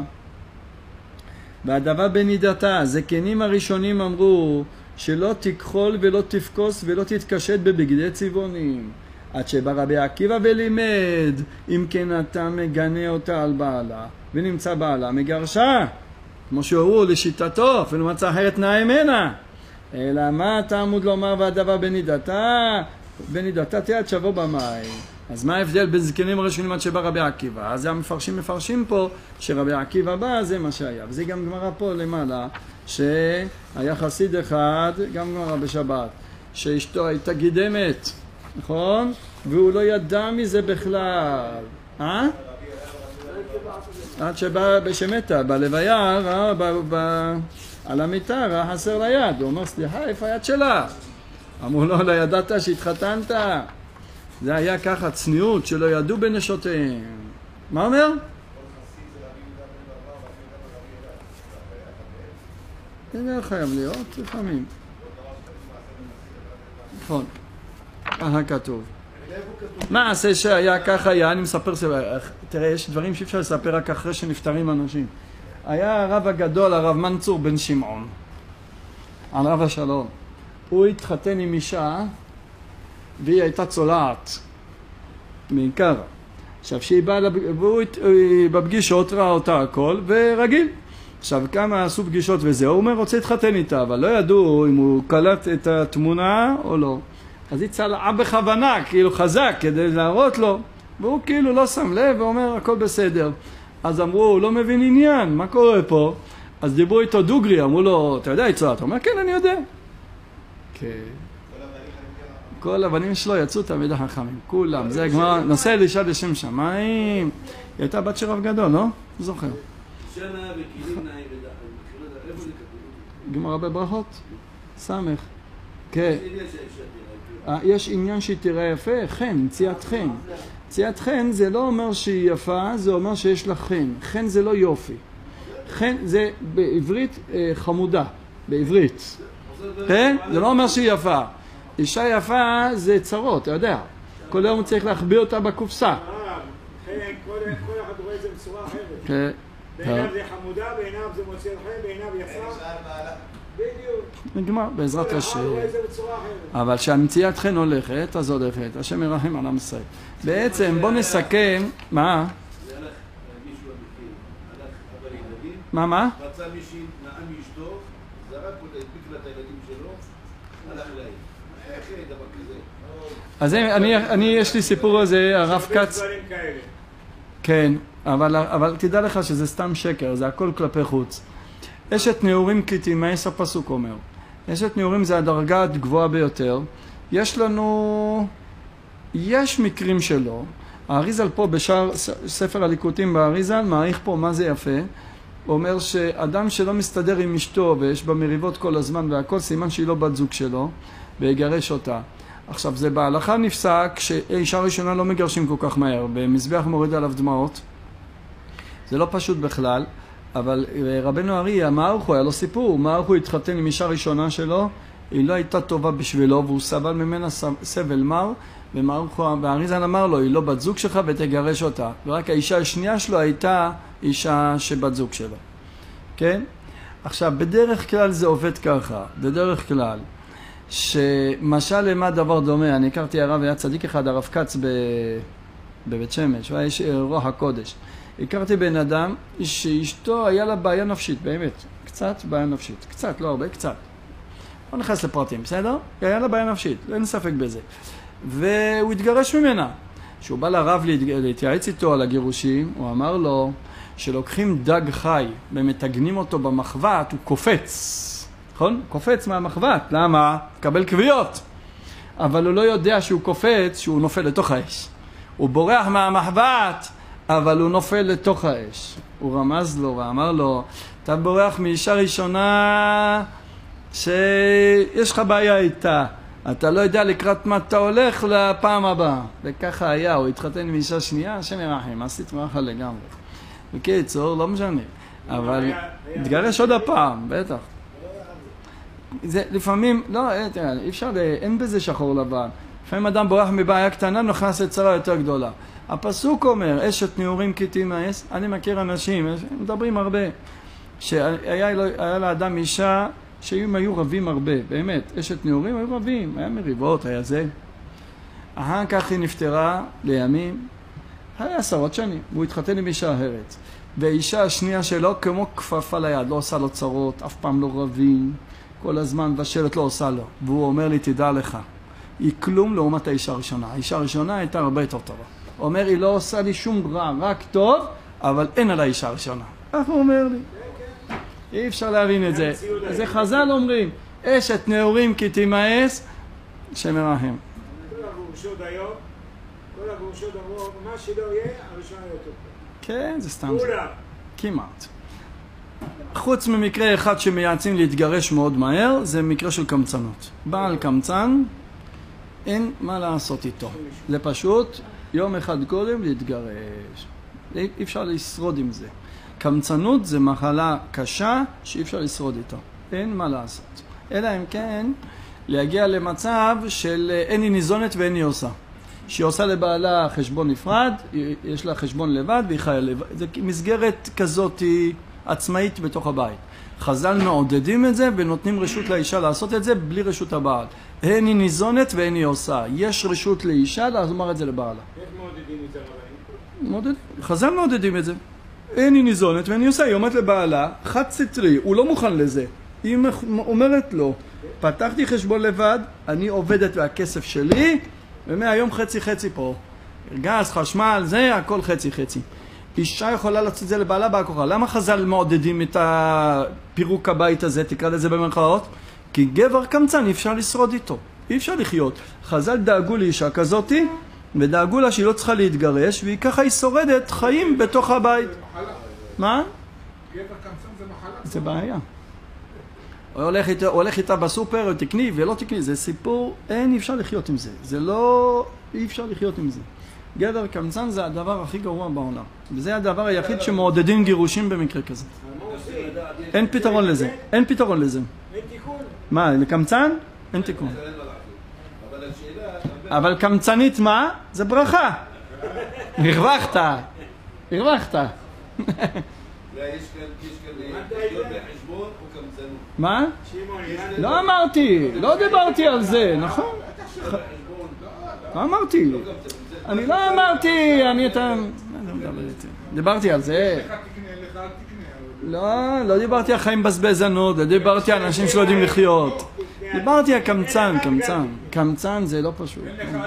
והדבר בנידתה, זקנים הראשונים אמרו שלא תכחול ולא תפקוס ולא תתקשט בבגדי צבעונים, עד שבא רבי עקיבא ולימד, אם כן אתה מגנה אותה על בעלה ונמצא בעלה מגרשה, כמו שהוא לשיטתו, אפילו מצא אחרת נאמנה. אלא מה תעמוד לומר והדבר בנידתה תהיה שבו במים. אז מה ההבדל בין זקנים הראשונים עד שבא רבי עקיבא? אז המפרשים מפרשים פה שרבי עקיבא בא, זה מה שהיה. וזה גם גמרא פה למעלה, שהיה חסיד אחד, גם גמרא בשבת, שאשתו הייתה גידמת, נכון? והוא לא ידע מזה בכלל. עד שבא בשמתה, בלוויה, על המיטה, ראה חסר ליד. הוא אומר, סליחה, איפה היד שלה? אמרו לו, לא ידעת שהתחתנת. זה היה ככה צניעות שלא ידעו בנשותיהם. מה אומר? זה לא חייב להיות, לפעמים. נכון. ככה כתוב. מה עשה שהיה ככה היה? אני מספר, תראה, יש דברים שאי אפשר לספר רק אחרי שנפטרים אנשים. היה הרב הגדול, הרב מנצור בן שמעון, הרב השלום. הוא התחתן עם אישה, והיא הייתה צולעת, בעיקר. עכשיו, שהיא באה, והוא בפגישות ראה אותה הכל, ורגיל. עכשיו, כמה עשו פגישות וזהו, הוא אומר, רוצה להתחתן איתה, אבל לא ידעו אם הוא קלט את התמונה או לא. אז היא צלעה בכוונה, כאילו חזק, כדי להראות לו, והוא כאילו לא שם לב, ואומר, הכל בסדר. אז אמרו, הוא לא מבין עניין, מה קורה פה? אז דיברו איתו דוגרי, אמרו לו, אתה יודע, היא צולעת? הוא אומר, כן, אני יודע. כן. כל הבנים שלו יצאו תמיד החכמים, כולם. זה גמרא, נושא אלישע לשם שמיים. היא הייתה בת של רב גדול, לא? זוכר. שנה וכלים נעים ודחל. איפה זה כתוב? גמרא בברכות? סמך. כן. יש עניין שהיא תראה יפה, חן, מציאת חן. מציאת חן זה לא אומר שהיא יפה, זה אומר שיש לה חן. חן זה לא יופי. חן זה בעברית חמודה, בעברית. כן? זה לא אומר שהיא יפה. אישה יפה זה צרות, אתה יודע. כל היום צריך להחביא אותה בקופסה. כן, כל אחד רואה את זה בצורה אחרת. כן. בעיניו זה חמודה, בעיניו זה מוציא חן, בעיניו יפה. בדיוק. נגמר, בעזרת השם. רואה את זה בצורה אחרת. אבל כשהמציאת חן הולכת, אז הולכת. השם ירחם על עם ישראל. בעצם בוא נסכם, מה? זה הלך מישהו המחיר, הלך אבא לילדים. מה? רצה מישהי, נאה מאשתו, זרק אותה, הדביק לה את הילדים שלו, הלך להם. איך דבר כזה? אז יש לי סיפור הזה, הרב כץ. דברים כאלה. כן, אבל תדע לך שזה סתם שקר, זה הכל כלפי חוץ. אשת נעורים כתימאס הפסוק אומר. אשת נעורים זה הדרגה הגבוהה ביותר. יש מקרים שלו. האריזל פה בשאר ספר הליקוטים באריזל, מעריך פה מה זה יפה. הוא אומר שאדם שלא מסתדר עם אשתו ויש בה מריבות כל הזמן והכל, סימן שהיא לא בת זוג שלו, ויגרש אותה. עכשיו, זה בהלכה נפסק שאישה ראשונה לא מגרשים כל כך מהר, במזבח מוריד עליו דמעות. זה לא פשוט בכלל, אבל רבנו אריה, מערכו, היה לו סיפור, מערכו התחתן עם אישה ראשונה שלו, היא לא הייתה טובה בשבילו, והוא סבל ממנה סבל מר, והאריזל אמר לו, היא לא בת זוג שלך ותגרש אותה. ורק האישה השנייה שלו הייתה אישה שבת זוג שלו. כן? עכשיו, בדרך כלל זה עובד ככה, בדרך כלל. שמשל למה דבר דומה, אני הכרתי הרב, היה צדיק אחד, הרב כץ בבית שמש, הוא היה איש רוח הקודש. הכרתי בן אדם שאשתו היה לה בעיה נפשית, באמת, קצת בעיה נפשית, קצת, לא הרבה, קצת. לא נכנס לפרטים, בסדר? היה לה בעיה נפשית, אין ספק בזה. והוא התגרש ממנה. כשהוא בא לרב להתייעץ איתו על הגירושים, הוא אמר לו שלוקחים דג חי ומתגנים אותו במחבת, הוא קופץ. נכון? קופץ מהמחבת. למה? קבל קביעות. אבל הוא לא יודע שהוא קופץ, שהוא נופל לתוך האש. הוא בורח מהמחבת, אבל הוא נופל לתוך האש. הוא רמז לו ואמר לו, אתה בורח מאישה ראשונה שיש לך בעיה איתה. אתה לא יודע לקראת מה אתה הולך לפעם הבאה. וככה היה, הוא התחתן עם אישה שנייה, השם ירחם, עשית מרחה לגמרי. בקיצור, לא משנה. אבל התגרש עוד הפעם, בטח. זה לפעמים, לא, אי אפשר, אין בזה שחור לבן. לפעמים אדם בורח מבעיה קטנה, נכנס לצרה יותר גדולה. הפסוק אומר, אשת נעורים כתימאס, אני מכיר אנשים, מדברים הרבה, שהיה לאדם אישה, שהם היו רבים הרבה, באמת, אשת נעורים היו רבים, היה מריבות, היה זה. אחר כך היא נפטרה לימים, היה 10 שנים, והוא התחתן עם אישה אחרת. והאישה השנייה שלו כמו כפפה ליד, לא עושה לו צרות, אף פעם לא רבים, כל הזמן מבשלת לא עושה לו. והוא אומר לי, תדע לך, היא כלום לעומת האישה הראשונה. האישה הראשונה הייתה הרבה יותר טובה. הוא אומר, היא לא עושה לי שום רע, רק טוב, אבל אין על האישה הראשונה. איך הוא אומר לי? אי אפשר להבין את זה. זה חז"ל אומרים, אשת נעורים כי תימאס, שמרחם. כל הגרושות היום, אמרו, מה שלא יהיה, הראשונה יותר טוב. כן, זה סתם זה. כמעט. חוץ ממקרה אחד שמייעצים להתגרש מאוד מהר, זה מקרה של קמצנות. בעל קמצן, אין מה לעשות איתו. זה פשוט יום אחד קודם להתגרש. אי אפשר לשרוד עם זה. קמצנות זה מחלה קשה שאי אפשר לשרוד איתו. אין מה לעשות. אלא אם כן, להגיע למצב של אין היא ניזונת ואין היא עושה. שהיא עושה לבעלה חשבון נפרד, יש לה חשבון לבד והיא חיה לבד. זה מסגרת כזאת היא עצמאית בתוך הבית. חז"ל מעודדים את זה ונותנים רשות לאישה לעשות את זה בלי רשות הבעל. אין היא ניזונת ואין היא עושה. יש רשות לאישה לומר את זה לבעלה. איך מעודדים את זה רבנים? חז"ל מעודדים את זה. אין היא ניזונת ואין היא עושה. היא אומרת לבעלה, חד סטרי, הוא לא מוכן לזה. היא אומרת לו, פתחתי חשבון לבד, אני עובדת והכסף שלי, ומהיום חצי חצי פה. גז, חשמל, זה הכל חצי חצי. אישה יכולה לעשות את זה לבעלה בהכוחה. למה חז"ל מעודדים את הפירוק הבית הזה, תקרא לזה במרכאות? כי גבר קמצן אי אפשר לשרוד איתו, אי אפשר לחיות. חז"ל דאגו לאישה כזאת, ודאגו לה שהיא לא צריכה להתגרש, והיא ככה היא שורדת חיים בתוך הבית. מה? גבר קמצן זה מחלה. זה בעיה. הולך איתה בסופר, תקני ולא תקני, זה סיפור, אי אפשר לחיות עם זה. זה לא, אי אפשר לחיות עם זה. גבר קמצן זה הדבר הכי גרוע בעולם. וזה הדבר היחיד שמעודדים גירושים במקרה כזה. אין פתרון לזה. אין פתרון לזה. אין תיקון. מה, לקמצן? אין תיקון. אבל קמצנית מה? זה ברכה. הרווחת. הרווחת. יש כאן בחשבון או קמצנות? מה? לא אמרתי, לא דיברתי על זה, נכון? לא אמרתי. אני לא אמרתי, דיברתי על זה. לא דיברתי על חיים בזבזנות, לא דיברתי על אנשים שלא יודעים לחיות. דיברתי על קמצן, קמצן זה לא פשוט. אין דבר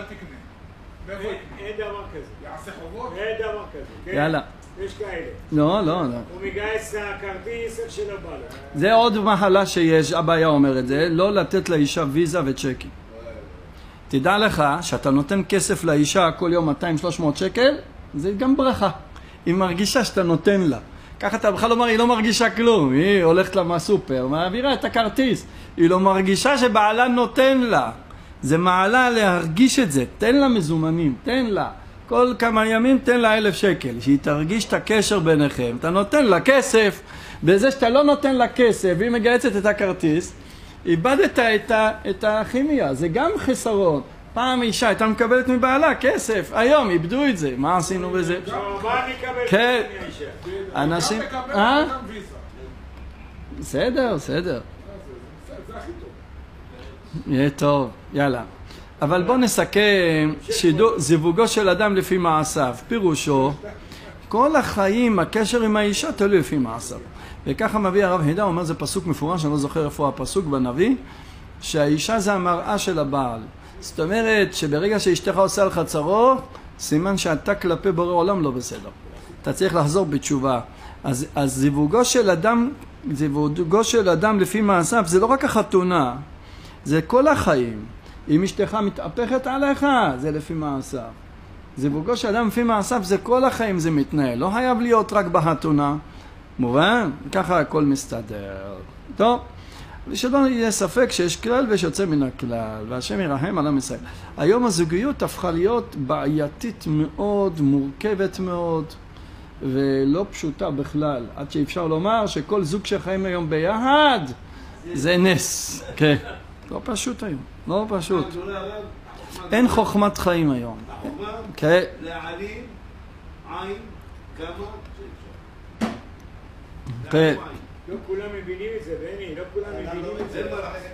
כזה. יעשה חובות? אין דבר כזה. יאללה. יש כאלה. לא. הוא מגייס הכרטיס של הבעלה. זה עוד מחלה שיש, אבא היה אומר את זה, לא לתת לאישה ויזה וצ'קים. תדע לך שאתה נותן כסף לאישה כל יום 200-300 שקל, זה גם ברכה. היא מרגישה שאתה נותן לה. ככה אתה בכלל אומר, היא לא מרגישה כלום. היא הולכת לה מהסופר, מעבירה את הכרטיס. היא לא מרגישה שבעלה נותן לה. זה מעלה להרגיש את זה. תן לה מזומנים, תן לה. כל כמה ימים תן לה 1,000 שקל. שהיא תרגיש את הקשר ביניכם. אתה נותן לה כסף. בזה שאתה לא נותן לה כסף, והיא מגייסת את הכרטיס, איבדת את הכימיה, זה גם חסרון. פעם אישה הייתה מקבלת מבעלה כסף, היום איבדו את זה, מה עשינו בזה? מה אני אקבל? כן, אנשים... גם מקבל גם ויזה. בסדר. זה הכי טוב. יהיה טוב, יאללה. אבל בוא נסכם, זיווגו של אדם לפי מעשיו, פירושו, כל החיים, הקשר עם האישה תלוי לפי מעשיו. וככה מביא הרב הידה, אומר זה פסוק מפורש, אני לא זוכר איפה הפסוק בנביא, שהאישה זה המראה של הבעל. זאת אומרת שברגע שאשתך עושה לך צרות, סימן שאתה כלפי בורא עולם לא בסדר. אתה צריך לחזור בתשובה. אז זיווגו של אדם לפי מעשיו זה לא רק החתונה, זה כל החיים. אם אשתך מתהפכת עליך, זה לפי מעשיו. זיווגו של אדם לפי מעשיו זה כל החיים זה מתנהל. לא חייב להיות רק בחתונה. מובן? ככה הכל מסתדר. טוב, ושלא יהיה ספק שיש כלל ויש יוצא מן הכלל, והשם ירחם על עם ישראל. היום הזוגיות הפכה להיות בעייתית מאוד, מורכבת מאוד, ולא פשוטה בכלל. עד שאפשר לומר שכל זוג שחיים היום ביחד, זה נס. כן. לא פשוט היום. לא פשוט. אין חוכמת חיים היום. כן. להעלים עין כמה כן. לא כולם מבינים את זה, בני, לא כולם מבינים את זה.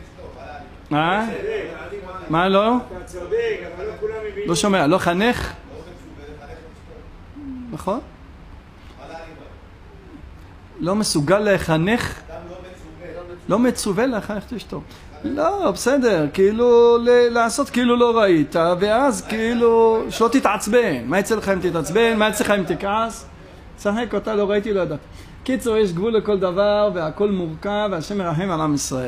מה לא? אתה צודק, אבל לא כולם מבינים. לא שומע, לא חנך? נכון? לא מסוגל לחנך? לא מצווה להחנך את אשתו. לא, בסדר, כאילו לעשות כאילו לא ראית, ואז כאילו שלא תתעצבן. מה יצא לך אם תתעצבן? מה יצא לך אם תכעס? שחק אותה, לא ראיתי, לא יודעת. קיצור, יש גבול לכל דבר, והכל מורכב, והשם מרחם על עם ישראל.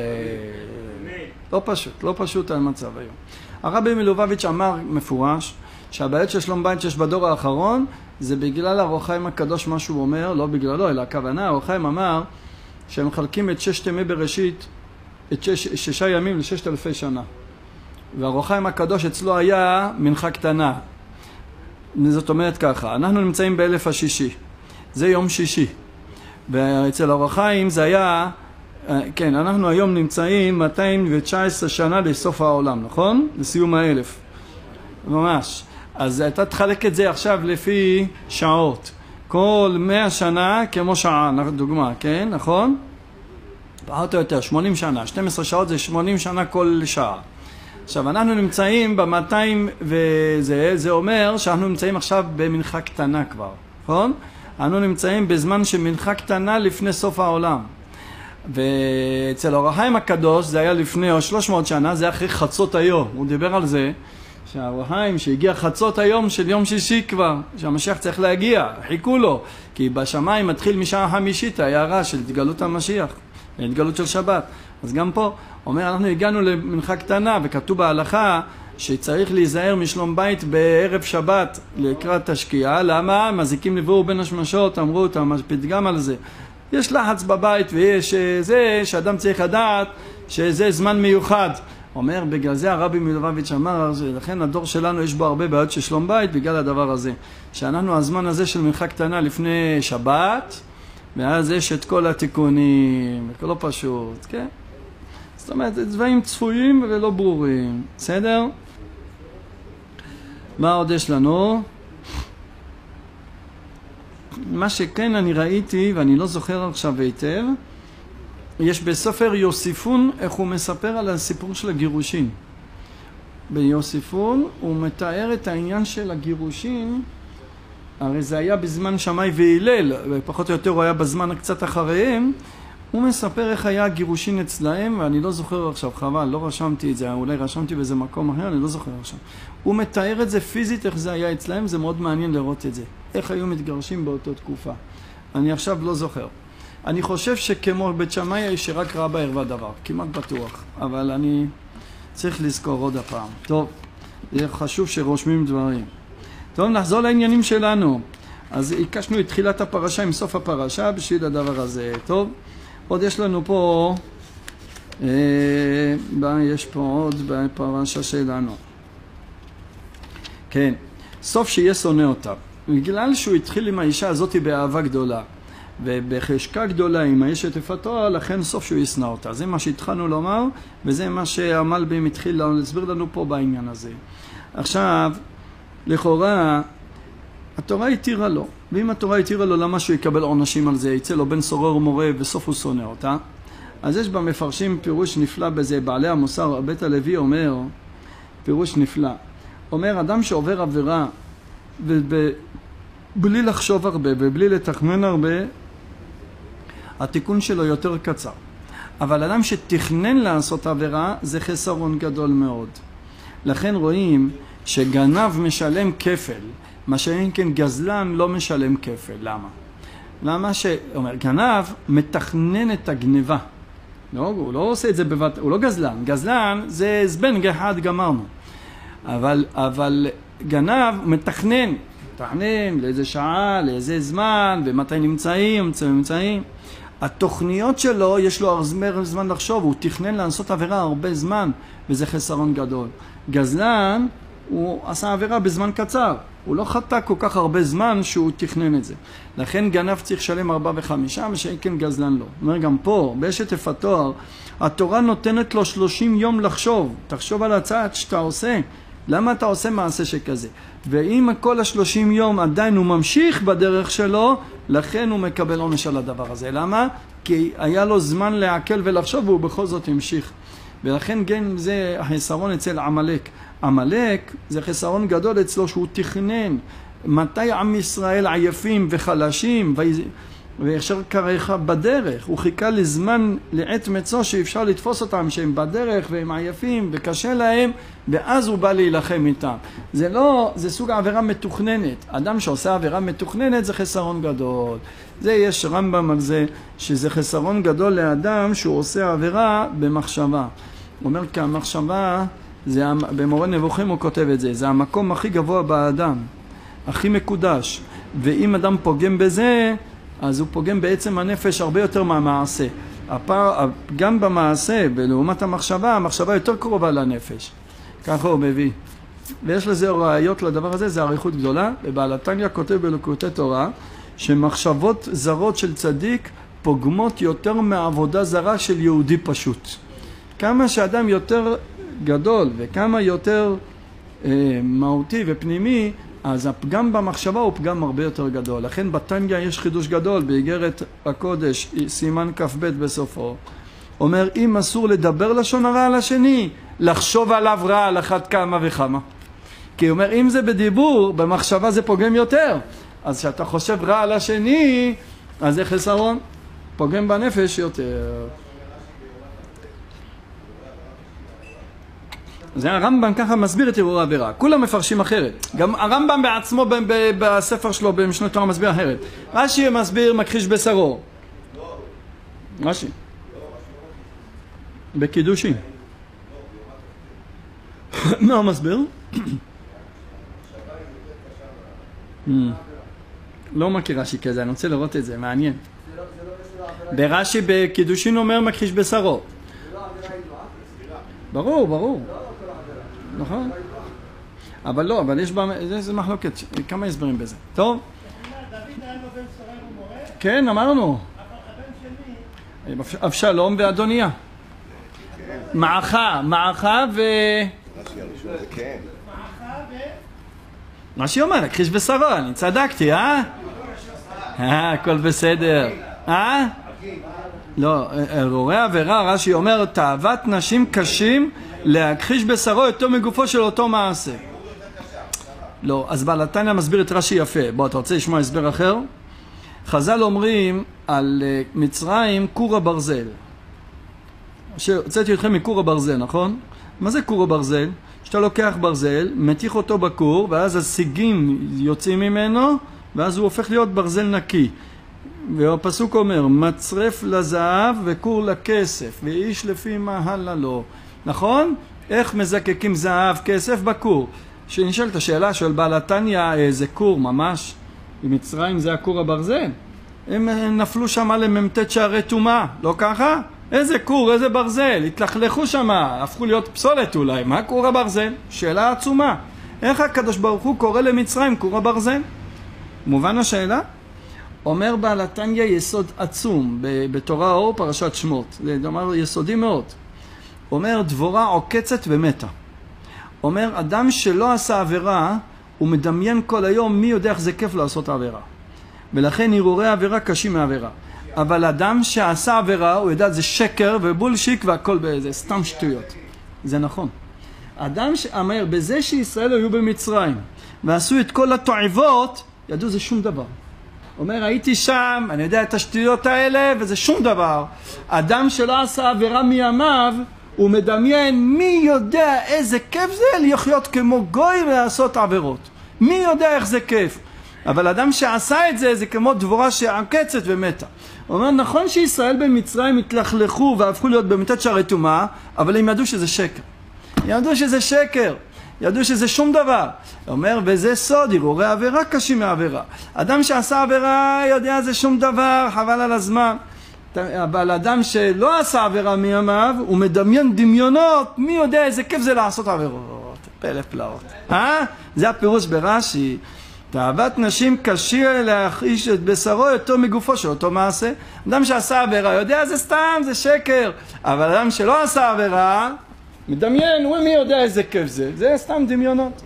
לא פשוט על מצב היום. הרבי מלובביץ' אמר מפורש, שהבעיות של שלום בית שיש בדור האחרון, זה בגלל האור החיים הקדוש מה שהוא אומר, לא בגללו, אלא הכוונה, האור החיים אמר, שהם מחלקים את 6 ימי בראשית, את 6 ימים ל6,000 שנה. והאור החיים הקדוש אצלו היה מנחה קטנה. זאת אומרת ככה, אנחנו נמצאים באלף השישי, זה יום שישי. ואצל האור החיים זה היה, כן, אנחנו היום נמצאים 219 שנה לסוף העולם, נכון? לסיום האלף. ממש. אז אתה תחלק את זה עכשיו לפי שעות. כל 100 שנה כמו שעה, דוגמה, כן? נכון? פחות או יותר, 80 שנה. 12 שעות זה 80 שנה כל שעה. עכשיו, אנחנו נמצאים ב-200 וזה אומר שאנחנו נמצאים עכשיו במנחה קטנה כבר, נכון? אנחנו נמצאים בזמן שמנחה קטנה לפני סוף העולם. ואצל האור החיים הקדוש זה היה לפני 300 שנה, זה אחרי חצות היום. הוא דיבר על זה שהאור החיים שהגיע חצות היום של יום שישי כבר, שהמשיח צריך להגיע, חיכו לו, כי בשמיים מתחיל משעה חמישית ההערה של התגלות המשיח, התגלות של שבת. אז גם פה אומר, אנחנו הגענו למנחה קטנה, וכתוב בהלכה שצריך להיזהר משלום בית בערב שבת לקראת השקיעה. למה? מזיקים לבואו בין השמשות, אמרו אותם, פתגם על זה. יש לחץ בבית ויש זה שאדם צריך לדעת שזה זמן מיוחד. אומר, בגלל זה הרבי מלובביץ' אמר, לכן הדור שלנו יש בו הרבה בעיות של שלום בית בגלל הדבר הזה. שאנחנו הזמן הזה של מנחה קטנה לפני שבת, ואז יש את כל התיקונים, הכל לא פשוט, כן? זאת אומרת, דברים צפויים ולא ברורים, בסדר? מה עוד יש לנו? מה שכן אני ראיתי, ואני לא זוכר עכשיו היטב, יש בספר יוסיפון, איך הוא מספר על הסיפור של הגירושין. ביוסיפון הוא מתאר את העניין של הגירושין, הרי זה היה בזמן שמאי והילל, ופחות או יותר הוא היה בזמן קצת אחריהם, הוא מספר איך היה הגירושין אצלהם, ואני לא זוכר עכשיו, חבל, לא רשמתי את זה, אולי רשמתי באיזה מקום אחר, אני לא זוכר עכשיו. הוא מתאר את זה פיזית, איך זה היה אצלהם, זה מאוד מעניין לראות את זה. איך היו מתגרשים באותו תקופה. אני עכשיו לא זוכר. אני חושב שכמו בית שמאי שרק רבה ערווה דבר, כמעט בטוח, אבל אני צריך לזכור עוד הפעם. טוב, זה חשוב שרושמים דברים. טוב, נחזור לעניינים שלנו. אז הקשנו את תחילת הפרשה עם סוף הפרשה בשביל הדבר הזה. טוב, עוד יש לנו פה, יש פה עוד בפרשה שלנו. כן, סוף שיהיה שונא אותה. בגלל שהוא התחיל עם האישה הזאת באהבה גדולה, ובחשקה גדולה עם האשת יפתו, לכן סוף שהוא ישנא אותה. זה מה שהתחלנו לומר, וזה מה שהמלבים התחיל להסביר לנו פה בעניין הזה. עכשיו, לכאורה, התורה התירה לו, ואם התורה התירה לו, למה שהוא יקבל עונשים על זה? יצא לו בן סורר ומורה וסוף הוא שונא אותה. אז יש במפרשים פירוש נפלא בזה, בעלי המוסר, בית הלוי אומר, פירוש נפלא. אומר, אדם שעובר עבירה, ובלי לחשוב הרבה ובלי לתכנן הרבה, התיקון שלו יותר קצר. אבל אדם שתכנן לעשות עבירה, זה חסרון גדול מאוד. לכן רואים שגנב משלם כפל, מה שאין כן גזלן לא משלם כפל. למה? למה שאומר, גנב מתכנן את הגניבה. לא, הוא לא עושה את זה בבת, הוא לא גזלן. גזלן זה זבנג אחד גמרנו. אבל גנב מתכנן לאיזה שעה, לאיזה זמן, ומתי נמצאים. התוכניות שלו, יש לו הרבה זמן לחשוב, הוא תכנן לעשות עבירה הרבה זמן, וזה חסרון גדול. גזלן, הוא עשה עבירה בזמן קצר, הוא לא חטא כל כך הרבה זמן שהוא תכנן את זה. לכן גנב צריך לשלם 4 ו5, ושאין כן גזלן לא. אומר גם פה, באשת יפתו, התורה נותנת לו 30 יום לחשוב, תחשוב על הצעד שאתה עושה, למה אתה עושה מעשה שכזה? ואם כל 30 יום עדיין הוא ממשיך בדרך שלו, לכן הוא מקבל עונש על הדבר הזה. למה? כי היה לו זמן להקל ולחשוב, והוא בכל זאת המשיך. ולכן גם זה החסרון אצל עמלק. עמלק זה חסרון גדול אצלו שהוא תכנן. מתי עם ישראל עייפים וחלשים, וישר קריך בדרך. הוא חיכה לזמן, לעת מצוא שאפשר לתפוס אותם, שהם בדרך והם עייפים וקשה להם, ואז הוא בא להילחם איתם. זה לא, זה סוג עבירה מתוכננת. אדם שעושה עבירה מתוכננת זה חסרון גדול. זה יש רמב"ם על זה, שזה חסרון גדול לאדם שהוא עושה עבירה במחשבה. הוא אומר כי המחשבה, במורה נבוכים הוא כותב את זה, זה המקום הכי גבוה באדם, הכי מקודש. ואם אדם פוגם בזה, אז הוא פוגם בעצם הנפש הרבה יותר מהמעשה. גם במעשה, ולעומת המחשבה, המחשבה יותר קרובה לנפש. ככה הוא מביא. ויש לזה ראיות לדבר הזה, זה עריכות גדולה. ובעל התניא כותב בליקוטי תורה, שמחשבות זרות של צדיק פוגמות יותר מעבודה זרה של יהודי פשוט. כמה שאדם יותר גדול וכמה יותר מהותי ופנימי, אז הפגם במחשבה הוא פגם הרבה יותר גדול. לכן בתניא יש חידוש גדול באיגרת הקודש, סימן כ"ב בסופו. אומר, אם אסור לדבר לשון הרע על השני, לחשוב עליו רע על אחת כמה וכמה. כי הוא אומר, אם זה בדיבור, במחשבה זה פוגם יותר. אז כשאתה חושב רע על השני, אז זה חסרון. פוגם בנפש יותר. זה הרמב"ם ככה מסביר את ערעור העבירה. כולם מפרשים אחרת. גם הרמב"ם בעצמו בספר שלו במשנה תורה מסביר אחרת. רש"י מסביר מכחיש בשרו. רש"י. בקידושין. מה הוא מסביר? לא מכיר רש"י כזה, אני רוצה לראות את זה, מעניין. ברש"י בקידושין אומר מכחיש בשרו. ברור, ברור. נכון. אבל לא, אבל יש בה, זה מחלוקת, כמה הסברים בזה. טוב? כן, אמרנו. אבשלום ואדוניה. מעכה ו... מה שהיא אומר, להכחיש בשרו, אני צדקתי, הכל בסדר. לא, ערעורי עבירה, רש"י אומר, תאוות נשים קשים להכחיש בשרו יותר מגופו של אותו מעשה. לא, אז בעל התניא מסביר את רש"י יפה. בוא, אתה רוצה לשמוע הסבר אחר? חז"ל אומרים על מצרים כור הברזל. הוצאתי אתכם מכור הברזל, נכון? מה זה כור הברזל? שאתה לוקח ברזל, מתיך אותו בכור, ואז הסיגים יוצאים ממנו, ואז הוא הופך להיות ברזל נקי. והפסוק אומר, מצרף לזהב וכור לכסף, ואיש לפי מה הלאה לו. נכון? איך מזקקים זהב, כסף בכור? שנשאלת השאלה של בעל התניא, איזה כור ממש? במצרים זה הכור הברזל. הם נפלו שם לממתת שערי טומאה, לא ככה? איזה כור, איזה ברזל, התלכלכו שם, הפכו להיות פסולת אולי. מה כור הברזל? שאלה עצומה. איך הקדוש ברוך הוא קורא למצרים כור הברזל? מובן השאלה? אומר בעל התניא יסוד עצום בתורה אור פרשת שמות. זה אומר יסודי מאוד. אומר דבורה עוקצת ומתה. אומר אדם שלא עשה עבירה, הוא מדמיין כל היום מי יודע איך זה כיף לעשות עבירה. ולכן ערעורי עבירה קשים מעבירה. אבל אדם שעשה עבירה, הוא יודע זה שקר ובולשיק והכל באיזה סתם שטויות. זה נכון. אדם שאמר בזה שישראל היו במצרים ועשו את כל התועבות, ידעו זה שום דבר. אומר הייתי שם, אני יודע את השטויות האלה וזה שום דבר. אדם שלא עשה עבירה מימיו, הוא מדמיין מי יודע איזה כיף זה לחיות כמו גוי ולעשות עבירות. מי יודע איך זה כיף. אבל אדם שעשה את זה, זה כמו דבורה שעקצת ומתה. הוא אומר, נכון שישראל במצרים התלכלכו והפכו להיות במתת שערי טומאה, אבל הם ידעו שזה שקר. ידעו שזה שקר. ידעו שזה שום דבר. הוא אומר, וזה סוד, ערעורי עבירה קשים מעבירה. אדם שעשה עבירה יודע זה שום דבר, חבל על הזמן. אבל אדם שלא עשה עבירה מימיו, הוא מדמיין דמיונות, מי יודע איזה כיף זה לעשות עבירות. פלא פלאות. זה הפירוש ברש"י. תאוות נשים קשה להכחיש את בשרו יותר מגופו של אותו מעשה. אדם שעשה עבירה יודע זה סתם, זה שקר. אבל אדם שלא עשה עבירה, מדמיין, מי יודע איזה כיף זה. זה סתם דמיונות.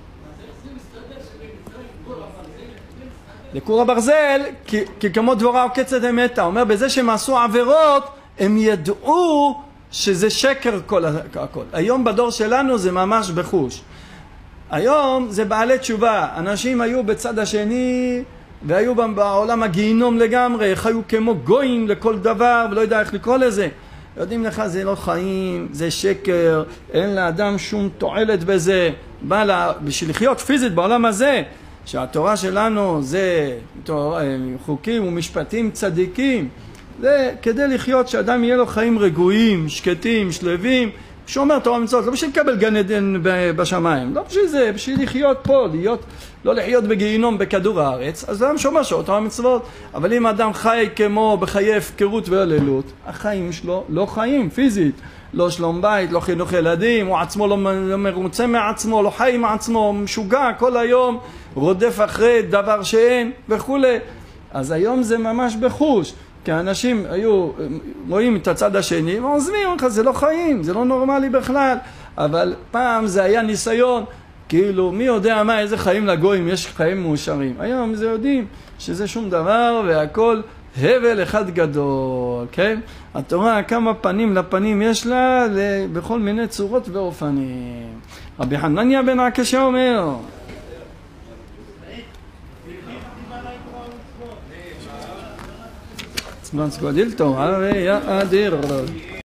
לכור הברזל, כי כמו דבורה עוקצת ומתה. אומר, בזה שהם עשו עבירות, הם ידעו שזה שקר הכל. היום בדור שלנו זה ממש בחוש. היום זה בעלי תשובה. אנשים היו בצד השני, והיו בעולם הגיהינום לגמרי, חיו כמו גויים לכל דבר, ולא יודע איך לקרוא לזה. יודעים לך, זה לא חיים, זה שקר, אין לאדם שום תועלת בזה. בשביל לחיות פיזית בעולם הזה, שהתורה שלנו זה חוקים ומשפטים צדיקים, זה כדי לחיות שאדם יהיה לו חיים רגועים, שקטים, שלווים, שאומר תורה ומצוות, לא בשביל לקבל גן עדן בשמיים, לא בשביל זה, בשביל לחיות פה, לא לחיות בגיהינום בכדור הארץ, אז אדם שאומר תורה ומצוות. אבל אם אדם חי כמו בחיי הפקרות והלילות, החיים שלו לא חיים פיזית, לא שלום בית, לא חינוך ילדים, הוא עצמו לא מרוצה מעצמו, לא חי עם עצמו, משוגע כל היום, רודף אחרי דבר שאין וכו'. אז היום זה ממש בחוש, כי האנשים היו רואים את הצד השני ועוזבים לך, זה לא חיים, זה לא נורמלי בכלל. אבל פעם זה היה ניסיון, כאילו מי יודע מה, איזה חיים לגויים, יש חיים מאושרים. היום זה יודעים שזה שום דבר והכל הבל אחד גדול, כן? התורה כמה פנים לפנים יש לה בכל מיני צורות ואופנים. רבי חנניה בן עקשיא אומר, צבן סגודיל תורה ויאדיר